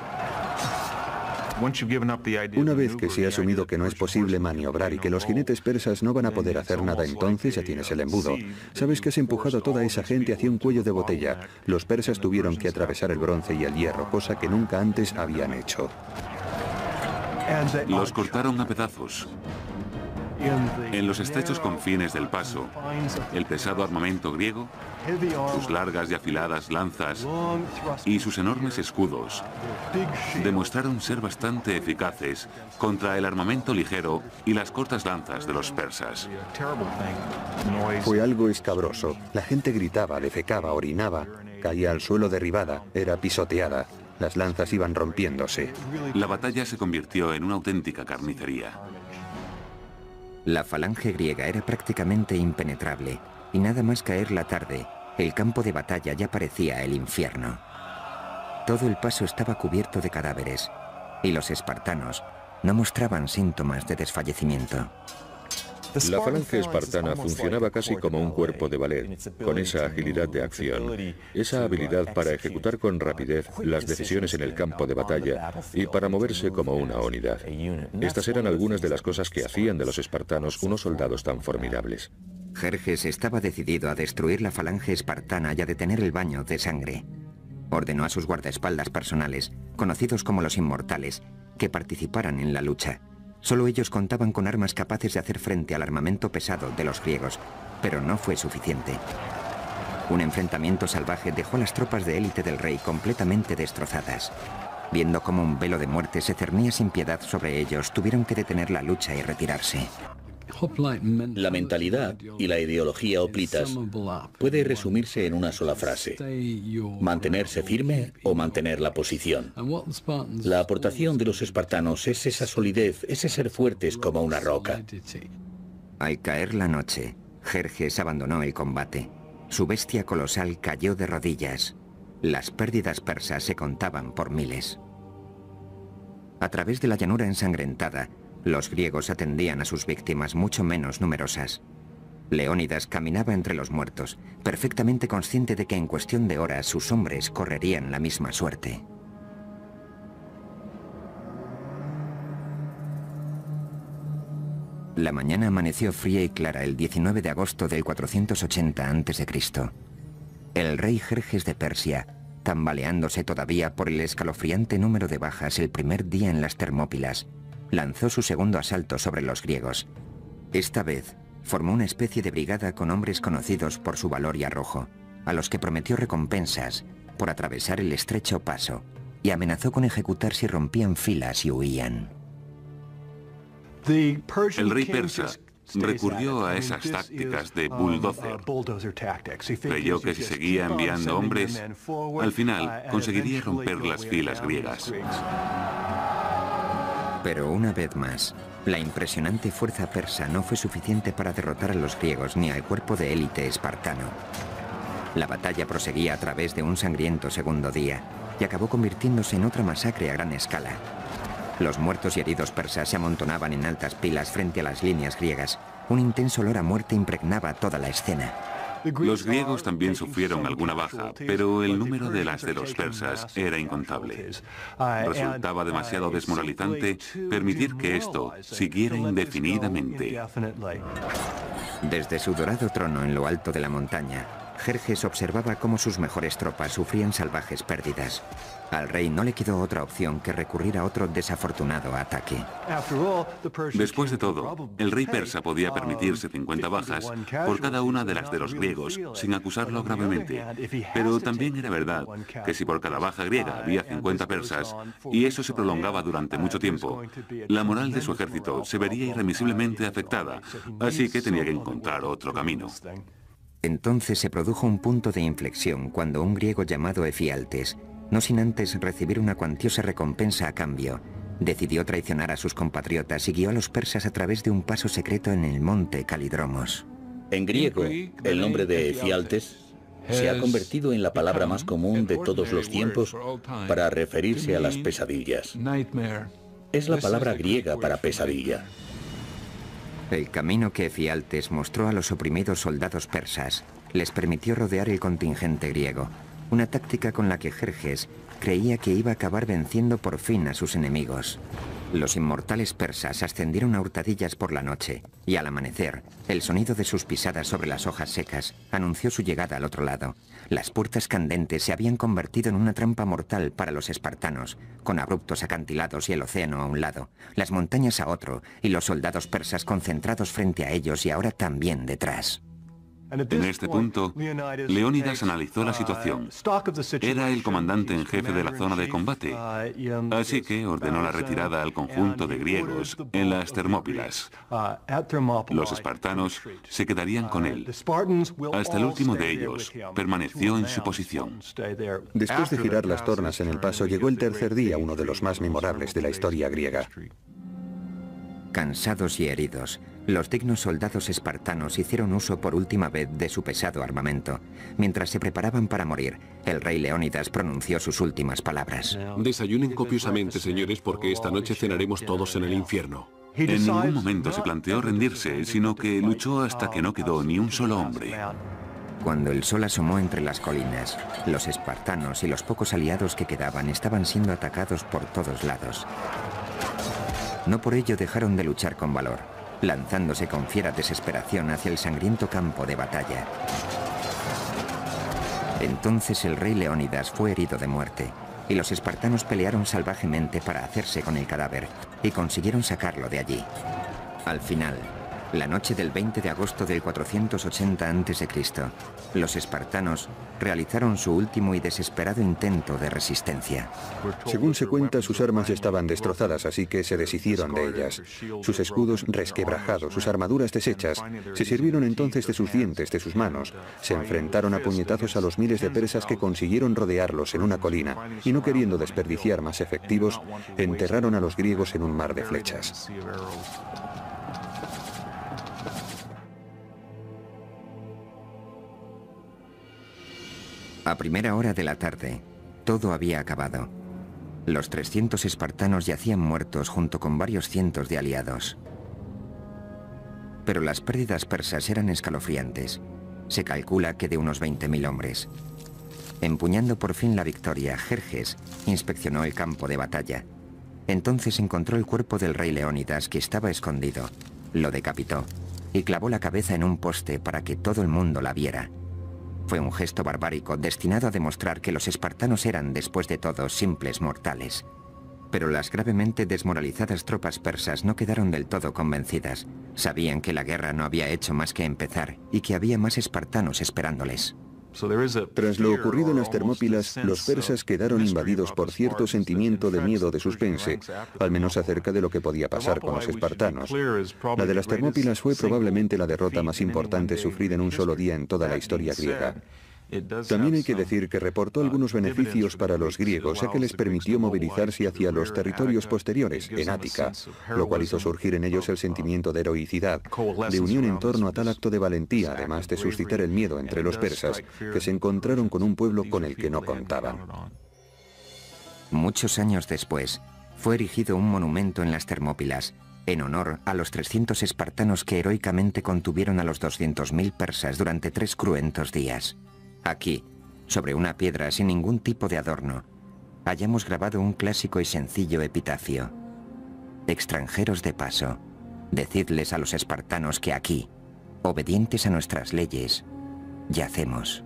Una vez que se ha asumido que no es posible maniobrar y que los jinetes persas no van a poder hacer nada, entonces ya tienes el embudo. Sabes que has empujado a toda esa gente hacia un cuello de botella. Los persas tuvieron que atravesar el bronce y el hierro, cosa que nunca antes habían hecho. Los cortaron a pedazos. En los estrechos confines del paso, el pesado armamento griego, sus largas y afiladas lanzas y sus enormes escudos demostraron ser bastante eficaces contra el armamento ligero y las cortas lanzas de los persas. Fue algo escabroso. La gente gritaba, defecaba, orinaba, caía al suelo derribada, era pisoteada. Las lanzas iban rompiéndose. La batalla se convirtió en una auténtica carnicería. La falange griega era prácticamente impenetrable, y nada más caer la tarde, el campo de batalla ya parecía el infierno. Todo el paso estaba cubierto de cadáveres, y los espartanos no mostraban síntomas de desfallecimiento. La falange espartana funcionaba casi como un cuerpo de ballet, con esa agilidad de acción, esa habilidad para ejecutar con rapidez las decisiones en el campo de batalla y para moverse como una unidad. Estas eran algunas de las cosas que hacían de los espartanos unos soldados tan formidables. Jerjes estaba decidido a destruir la falange espartana y a detener el baño de sangre. Ordenó a sus guardaespaldas personales, conocidos como los inmortales, que participaran en la lucha. Solo ellos contaban con armas capaces de hacer frente al armamento pesado de los griegos, pero no fue suficiente. Un enfrentamiento salvaje dejó a las tropas de élite del rey completamente destrozadas. Viendo cómo un velo de muerte se cernía sin piedad sobre ellos, tuvieron que detener la lucha y retirarse. La mentalidad y la ideología hoplitas puede resumirse en una sola frase: mantenerse firme o mantener la posición. La aportación de los espartanos es esa solidez, ese ser fuertes como una roca. Al caer la noche, Jerjes abandonó el combate. Su bestia colosal cayó de rodillas. Las pérdidas persas se contaban por miles. A través de la llanura ensangrentada, los griegos atendían a sus víctimas mucho menos numerosas. Leónidas caminaba entre los muertos, perfectamente consciente de que en cuestión de horas sus hombres correrían la misma suerte. La mañana amaneció fría y clara el diecinueve de agosto del cuatrocientos ochenta antes de Cristo El rey Jerjes de Persia, tambaleándose todavía por el escalofriante número de bajas el primer día en las Termópilas, lanzó su segundo asalto sobre los griegos. Esta vez, formó una especie de brigada con hombres conocidos por su valor y arrojo, a los que prometió recompensas por atravesar el estrecho paso, y amenazó con ejecutar si rompían filas y huían. El rey persa recurrió a esas tácticas de bulldozer. Creyó que si seguía enviando hombres, al final conseguiría romper las filas griegas. Pero una vez más, la impresionante fuerza persa no fue suficiente para derrotar a los griegos ni al cuerpo de élite espartano. La batalla proseguía a través de un sangriento segundo día y acabó convirtiéndose en otra masacre a gran escala. Los muertos y heridos persas se amontonaban en altas pilas frente a las líneas griegas. Un intenso olor a muerte impregnaba toda la escena. Los griegos también sufrieron alguna baja, pero el número de las de los persas era incontable. Resultaba demasiado desmoralizante permitir que esto siguiera indefinidamente. Desde su dorado trono en lo alto de la montaña, Jerjes observaba cómo sus mejores tropas sufrían salvajes pérdidas. Al rey no le quedó otra opción que recurrir a otro desafortunado ataque. Después de todo, el rey persa podía permitirse cincuenta bajas por cada una de las de los griegos, sin acusarlo gravemente. Pero también era verdad que si por cada baja griega había cincuenta persas, y eso se prolongaba durante mucho tiempo, la moral de su ejército se vería irremisiblemente afectada, así que tenía que encontrar otro camino. Entonces se produjo un punto de inflexión cuando un griego llamado Efialtes, no sin antes recibir una cuantiosa recompensa a cambio, decidió traicionar a sus compatriotas y guió a los persas a través de un paso secreto en el monte Calidromos. En griego, el nombre de Efialtes se ha convertido en la palabra más común de todos los tiempos para referirse a las pesadillas. Es la palabra griega para pesadilla. El camino que Efialtes mostró a los oprimidos soldados persas les permitió rodear el contingente griego, una táctica con la que Jerjes creía que iba a acabar venciendo por fin a sus enemigos. Los inmortales persas ascendieron a hurtadillas por la noche, y al amanecer, el sonido de sus pisadas sobre las hojas secas anunció su llegada al otro lado. Las puertas candentes se habían convertido en una trampa mortal para los espartanos, con abruptos acantilados y el océano a un lado, las montañas a otro, y los soldados persas concentrados frente a ellos y ahora también detrás. En este punto, Leónidas analizó la situación. Era el comandante en jefe de la zona de combate, así que ordenó la retirada al conjunto de griegos en las Termópilas. Los espartanos se quedarían con él. Hasta el último de ellos permaneció en su posición. Después de girar las tornas en el paso, llegó el tercer día, uno de los más memorables de la historia griega. Cansados y heridos, los dignos soldados espartanos hicieron uso por última vez de su pesado armamento. Mientras se preparaban para morir, el rey Leónidas pronunció sus últimas palabras. Desayunen copiosamente, señores, porque esta noche cenaremos todos en el infierno. En ningún momento se planteó rendirse, sino que luchó hasta que no quedó ni un solo hombre. Cuando el sol asomó entre las colinas, los espartanos y los pocos aliados que quedaban estaban siendo atacados por todos lados. No por ello dejaron de luchar con valor, lanzándose con fiera desesperación hacia el sangriento campo de batalla. Entonces el rey Leónidas fue herido de muerte, y los espartanos pelearon salvajemente para hacerse con el cadáver, y consiguieron sacarlo de allí. Al final, la noche del veinte de agosto del cuatrocientos ochenta antes de Cristo, los espartanos realizaron su último y desesperado intento de resistencia. Según se cuenta, sus armas estaban destrozadas, así que se deshicieron de ellas. Sus escudos resquebrajados, sus armaduras deshechas, se sirvieron entonces de sus dientes, de sus manos. Se enfrentaron a puñetazos a los miles de persas que consiguieron rodearlos en una colina, y no queriendo desperdiciar más efectivos, enterraron a los griegos en un mar de flechas. A primera hora de la tarde, todo había acabado. Los trescientos espartanos yacían muertos junto con varios cientos de aliados. Pero las pérdidas persas eran escalofriantes. Se calcula que de unos veinte mil hombres. Empuñando por fin la victoria, Jerjes inspeccionó el campo de batalla. Entonces encontró el cuerpo del rey Leónidas, que estaba escondido. Lo decapitó y clavó la cabeza en un poste para que todo el mundo la viera. Fue un gesto barbárico destinado a demostrar que los espartanos eran, después de todo, simples mortales. Pero las gravemente desmoralizadas tropas persas no quedaron del todo convencidas. Sabían que la guerra no había hecho más que empezar y que había más espartanos esperándoles. Tras lo ocurrido en las Termópilas, los persas quedaron invadidos por cierto sentimiento de miedo de suspense, al menos acerca de lo que podía pasar con los espartanos. La de las Termópilas fue probablemente la derrota más importante sufrida en un solo día en toda la historia griega. También hay que decir que reportó algunos beneficios para los griegos, ya que les permitió movilizarse hacia los territorios posteriores, en Ática, lo cual hizo surgir en ellos el sentimiento de heroicidad, de unión en torno a tal acto de valentía, además de suscitar el miedo entre los persas, que se encontraron con un pueblo con el que no contaban. Muchos años después, fue erigido un monumento en las Termópilas, en honor a los trescientos espartanos que heroicamente contuvieron a los doscientos mil persas durante tres cruentos días. Aquí, sobre una piedra sin ningún tipo de adorno, hayamos grabado un clásico y sencillo epitafio. Extranjeros de paso, decidles a los espartanos que aquí, obedientes a nuestras leyes, yacemos.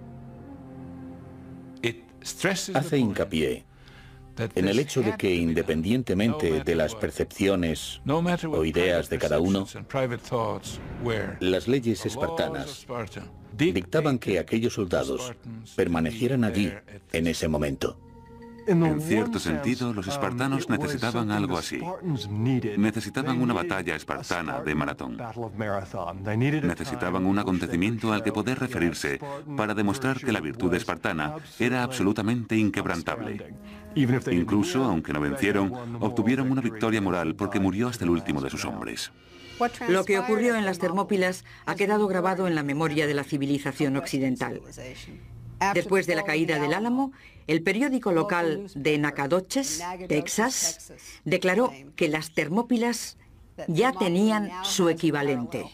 Hace hincapié en el hecho de que, independientemente de las percepciones o ideas de cada uno, las leyes espartanas dictaban que aquellos soldados permanecieran allí en ese momento. En cierto sentido, los espartanos necesitaban algo así. Necesitaban una batalla espartana de maratón. Necesitaban un acontecimiento al que poder referirse para demostrar que la virtud espartana era absolutamente inquebrantable. Incluso, aunque no vencieron, obtuvieron una victoria moral porque murió hasta el último de sus hombres. Lo que ocurrió en las Termópilas ha quedado grabado en la memoria de la civilización occidental. Después de la caída del Álamo, el periódico local de Nacogdoches, Texas, declaró que las Termópilas ya tenían su equivalente.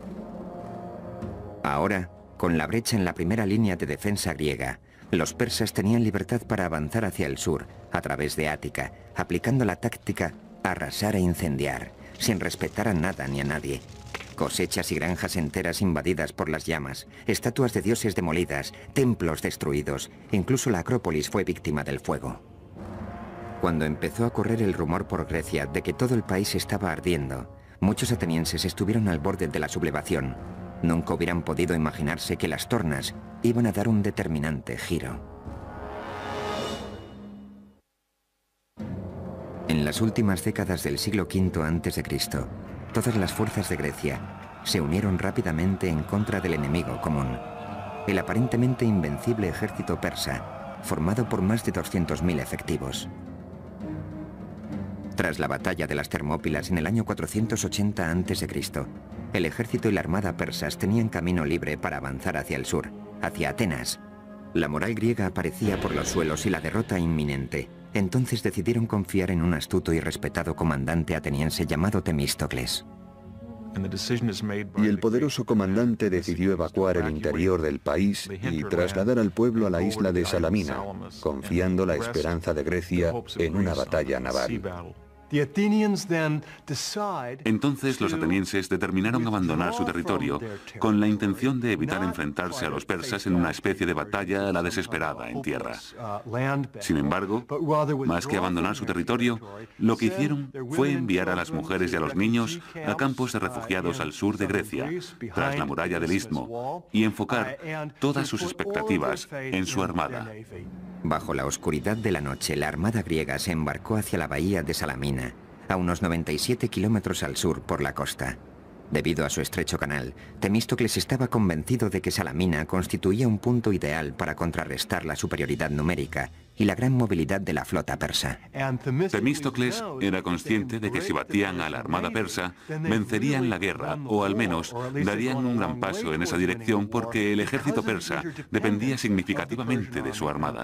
Ahora, con la brecha en la primera línea de defensa griega, los persas tenían libertad para avanzar hacia el sur, a través de Ática, aplicando la táctica arrasar e incendiar, sin respetar a nada ni a nadie. Cosechas y granjas enteras invadidas por las llamas, estatuas de dioses demolidas, templos destruidos, incluso la Acrópolis fue víctima del fuego. Cuando empezó a correr el rumor por Grecia de que todo el país estaba ardiendo, muchos atenienses estuvieron al borde de la sublevación. Nunca hubieran podido imaginarse que las tornas iban a dar un determinante giro. En las últimas décadas del siglo quinto antes de Cristo, todas las fuerzas de Grecia se unieron rápidamente en contra del enemigo común, el aparentemente invencible ejército persa, formado por más de doscientos mil efectivos. Tras la batalla de las Termópilas en el año cuatrocientos ochenta antes de Cristo, el ejército y la armada persas tenían camino libre para avanzar hacia el sur, hacia Atenas. La moral griega aparecía por los suelos y la derrota inminente. Entonces decidieron confiar en un astuto y respetado comandante ateniense llamado Temístocles. Y el poderoso comandante decidió evacuar el interior del país y trasladar al pueblo a la isla de Salamina, confiando la esperanza de Grecia en una batalla naval. Entonces los atenienses determinaron abandonar su territorio con la intención de evitar enfrentarse a los persas en una especie de batalla a la desesperada en tierra. Sin embargo, más que abandonar su territorio, lo que hicieron fue enviar a las mujeres y a los niños a campos de refugiados al sur de Grecia, tras la muralla del Istmo, y enfocar todas sus expectativas en su armada. Bajo la oscuridad de la noche, la armada griega se embarcó hacia la bahía de Salamina, a unos noventa y siete kilómetros al sur por la costa. Debido a su estrecho canal, Temístocles estaba convencido de que Salamina constituía un punto ideal para contrarrestar la superioridad numérica y la gran movilidad de la flota persa. Temístocles era consciente de que si batían a la armada persa, vencerían la guerra, o al menos darían un gran paso en esa dirección porque el ejército persa dependía significativamente de su armada.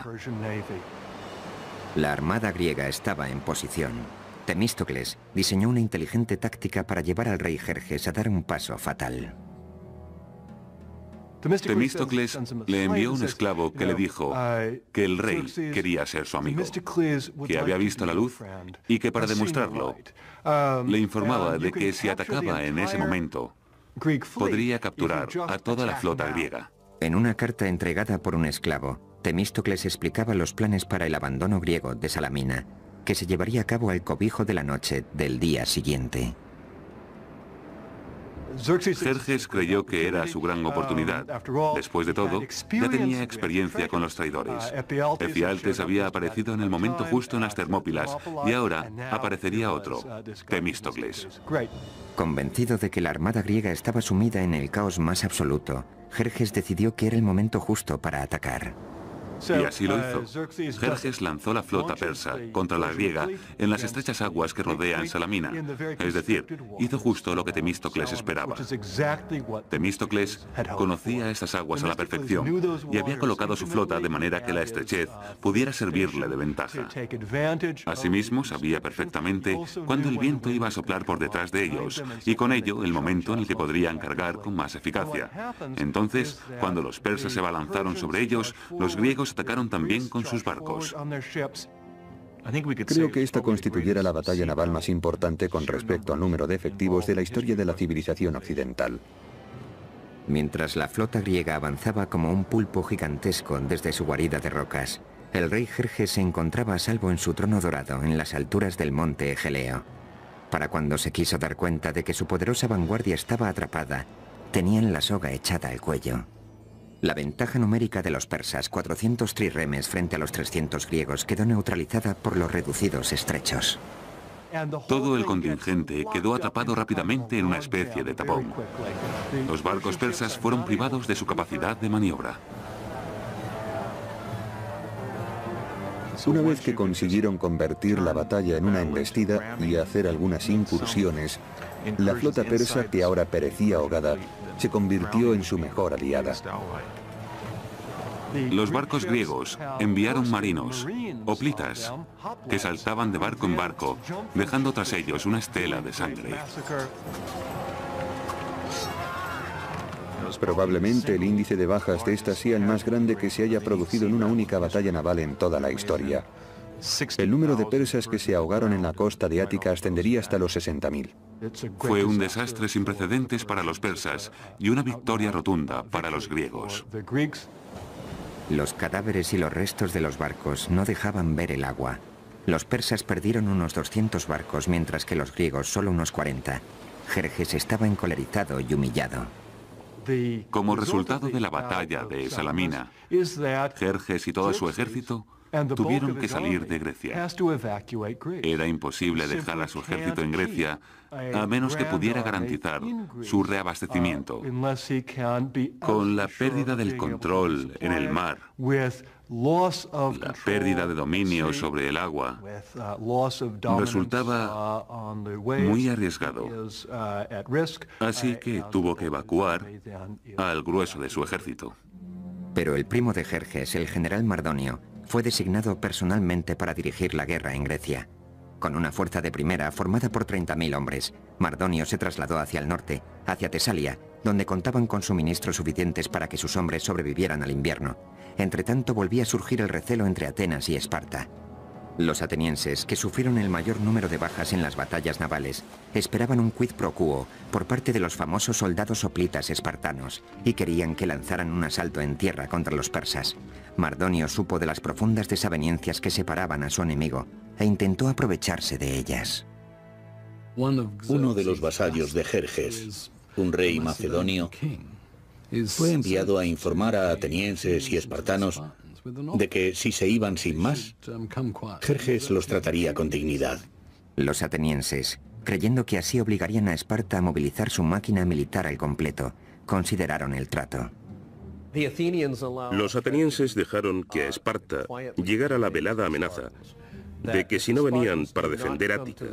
La armada griega estaba en posición. Temístocles diseñó una inteligente táctica para llevar al rey Jerjes a dar un paso fatal. Temístocles le envió un esclavo que le dijo que el rey quería ser su amigo, que había visto la luz y que para demostrarlo le informaba de que si atacaba en ese momento podría capturar a toda la flota griega. En una carta entregada por un esclavo, Temístocles explicaba los planes para el abandono griego de Salamina, que se llevaría a cabo al cobijo de la noche del día siguiente. Jerjes creyó que era su gran oportunidad. Después de todo, ya tenía experiencia con los traidores. Efialtes había aparecido en el momento justo en las Termópilas y ahora aparecería otro, Temístocles. Convencido de que la armada griega estaba sumida en el caos más absoluto, Jerjes decidió que era el momento justo para atacar. Y así lo hizo. Jerjes lanzó la flota persa contra la griega en las estrechas aguas que rodean Salamina. Es decir, hizo justo lo que Temístocles esperaba. Temístocles conocía estas aguas a la perfección y había colocado su flota de manera que la estrechez pudiera servirle de ventaja. Asimismo, sabía perfectamente cuándo el viento iba a soplar por detrás de ellos y con ello el momento en el que podrían cargar con más eficacia. Entonces, cuando los persas se abalanzaron sobre ellos, los griegos atacaron también con sus barcos. Creo que esta constituyera la batalla naval más importante con respecto al número de efectivos de la historia de la civilización occidental. Mientras la flota griega avanzaba como un pulpo gigantesco desde su guarida de rocas, el rey Jerjes se encontraba a salvo en su trono dorado en las alturas del monte Egeleo. Para cuando se quiso dar cuenta de que su poderosa vanguardia estaba atrapada, tenían la soga echada al cuello. La ventaja numérica de los persas, cuatrocientos trirremes frente a los trescientos griegos, quedó neutralizada por los reducidos estrechos. Todo el contingente quedó atrapado rápidamente en una especie de tapón. Los barcos persas fueron privados de su capacidad de maniobra. Una vez que consiguieron convertir la batalla en una embestida y hacer algunas incursiones, la flota persa, que ahora perecía ahogada, se convirtió en su mejor aliada. Los barcos griegos enviaron marinos, hoplitas, que saltaban de barco en barco, dejando tras ellos una estela de sangre. Probablemente el índice de bajas de esta sea el más grande que se haya producido en una única batalla naval en toda la historia. El número de persas que se ahogaron en la costa de Ática ascendería hasta los sesenta mil. Fue un desastre sin precedentes para los persas y una victoria rotunda para los griegos. Los cadáveres y los restos de los barcos no dejaban ver el agua. Los persas perdieron unos doscientos barcos, mientras que los griegos solo unos cuarenta. Jerjes estaba encolerizado y humillado. Como resultado de la batalla de Salamina, Jerjes y todo su ejército tuvieron que salir de Grecia. Era imposible dejar a su ejército en Grecia a menos que pudiera garantizar su reabastecimiento. Con la pérdida del control en el mar, la pérdida de dominio sobre el agua, resultaba muy arriesgado. Así que tuvo que evacuar al grueso de su ejército. Pero el primo de Jerjes, el general Mardonio, fue designado personalmente para dirigir la guerra en Grecia. Con una fuerza de primera formada por treinta mil hombres, Mardonio se trasladó hacia el norte, hacia Tesalia, donde contaban con suministros suficientes para que sus hombres sobrevivieran al invierno. Entretanto, volvía a surgir el recelo entre Atenas y Esparta. Los atenienses, que sufrieron el mayor número de bajas en las batallas navales, esperaban un quid pro quo por parte de los famosos soldados hoplitas espartanos y querían que lanzaran un asalto en tierra contra los persas. Mardonio supo de las profundas desavenencias que separaban a su enemigo e intentó aprovecharse de ellas. Uno de los vasallos de Jerjes, un rey macedonio, fue enviado a informar a atenienses y espartanos de que si se iban sin más, Jerjes los trataría con dignidad. Los atenienses, creyendo que así obligarían a Esparta a movilizar su máquina militar al completo, consideraron el trato. Los atenienses dejaron que a Esparta llegara la velada amenaza de que si no venían para defender Ática,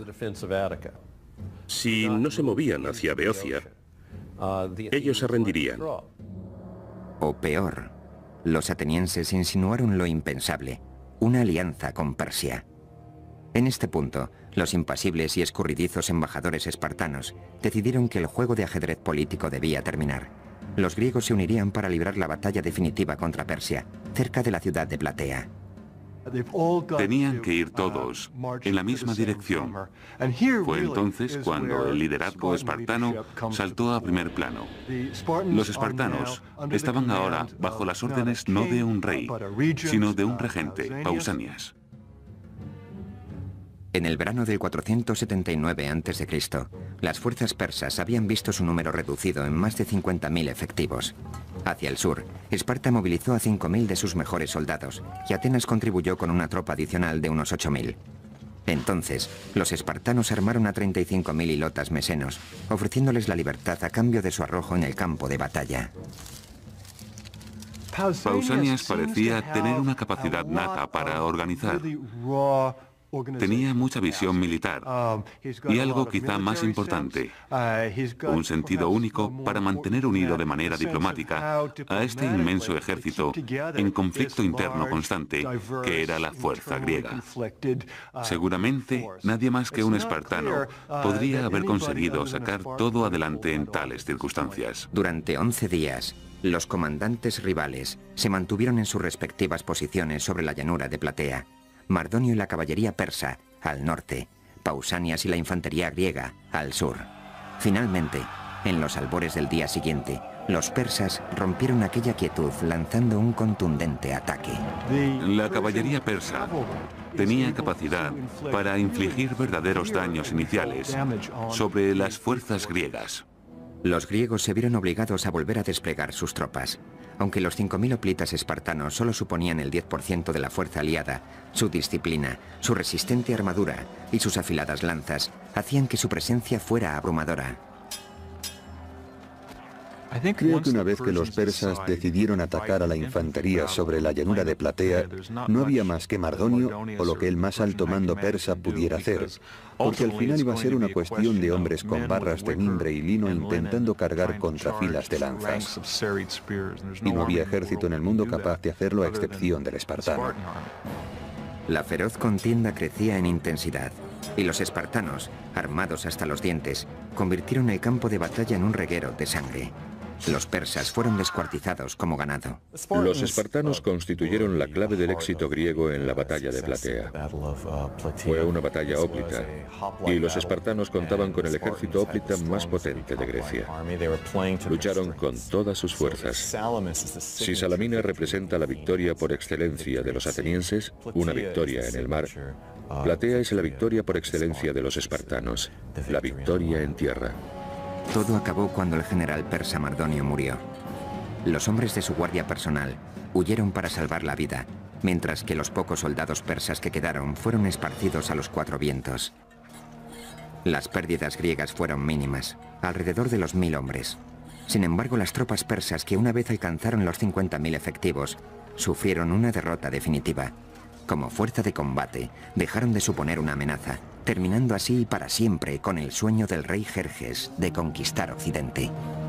si no se movían hacia Beocia, ellos se rendirían. O peor, los atenienses insinuaron lo impensable, una alianza con Persia. En este punto, los impasibles y escurridizos embajadores espartanos decidieron que el juego de ajedrez político debía terminar. Los griegos se unirían para librar la batalla definitiva contra Persia, cerca de la ciudad de Platea. Tenían que ir todos en la misma dirección. Fue entonces cuando el liderazgo espartano saltó a primer plano. Los espartanos estaban ahora bajo las órdenes no de un rey, sino de un regente, Pausanias. En el verano del cuatrocientos setenta y nueve antes de Cristo, las fuerzas persas habían visto su número reducido en más de cincuenta mil efectivos. Hacia el sur, Esparta movilizó a cinco mil de sus mejores soldados y Atenas contribuyó con una tropa adicional de unos ocho mil. Entonces, los espartanos armaron a treinta y cinco mil hilotas mesenos, ofreciéndoles la libertad a cambio de su arrojo en el campo de batalla. Pausanias parecía tener una capacidad nata para organizar. Tenía mucha visión militar y algo quizá más importante, un sentido único para mantener unido de manera diplomática a este inmenso ejército en conflicto interno constante que era la fuerza griega. Seguramente nadie más que un espartano podría haber conseguido sacar todo adelante en tales circunstancias. Durante once días, los comandantes rivales se mantuvieron en sus respectivas posiciones sobre la llanura de Platea. Mardonio y la caballería persa, al norte, Pausanias y la infantería griega, al sur. Finalmente, en los albores del día siguiente, los persas rompieron aquella quietud lanzando un contundente ataque. La caballería persa tenía capacidad para infligir verdaderos daños iniciales sobre las fuerzas griegas. Los griegos se vieron obligados a volver a desplegar sus tropas. Aunque los cinco mil hoplitas espartanos solo suponían el diez por ciento de la fuerza aliada, su disciplina, su resistente armadura y sus afiladas lanzas hacían que su presencia fuera abrumadora. Creo que una vez que los persas decidieron atacar a la infantería sobre la llanura de Platea, no había más que Mardonio o lo que el más alto mando persa pudiera hacer, porque al final iba a ser una cuestión de hombres con barras de mimbre y lino intentando cargar contra filas de lanzas. Y no había ejército en el mundo capaz de hacerlo a excepción del espartano. La feroz contienda crecía en intensidad, y los espartanos, armados hasta los dientes, convirtieron el campo de batalla en un reguero de sangre. Los persas fueron descuartizados como ganado. Los espartanos constituyeron la clave del éxito griego en la batalla de Platea. Fue una batalla hóplita, y los espartanos contaban con el ejército hóplita más potente de Grecia. Lucharon con todas sus fuerzas. Si Salamina representa la victoria por excelencia de los atenienses, una victoria en el mar, Platea es la victoria por excelencia de los espartanos, la victoria en tierra. Todo acabó cuando el general persa Mardonio murió. Los hombres de su guardia personal huyeron para salvar la vida, mientras que los pocos soldados persas que quedaron fueron esparcidos a los cuatro vientos. Las pérdidas griegas fueron mínimas, alrededor de los mil hombres. Sin embargo, las tropas persas, que una vez alcanzaron los cincuenta mil efectivos, sufrieron una derrota definitiva. Como fuerza de combate, dejaron de suponer una amenaza, terminando así para siempre con el sueño del rey Jerjes de conquistar Occidente.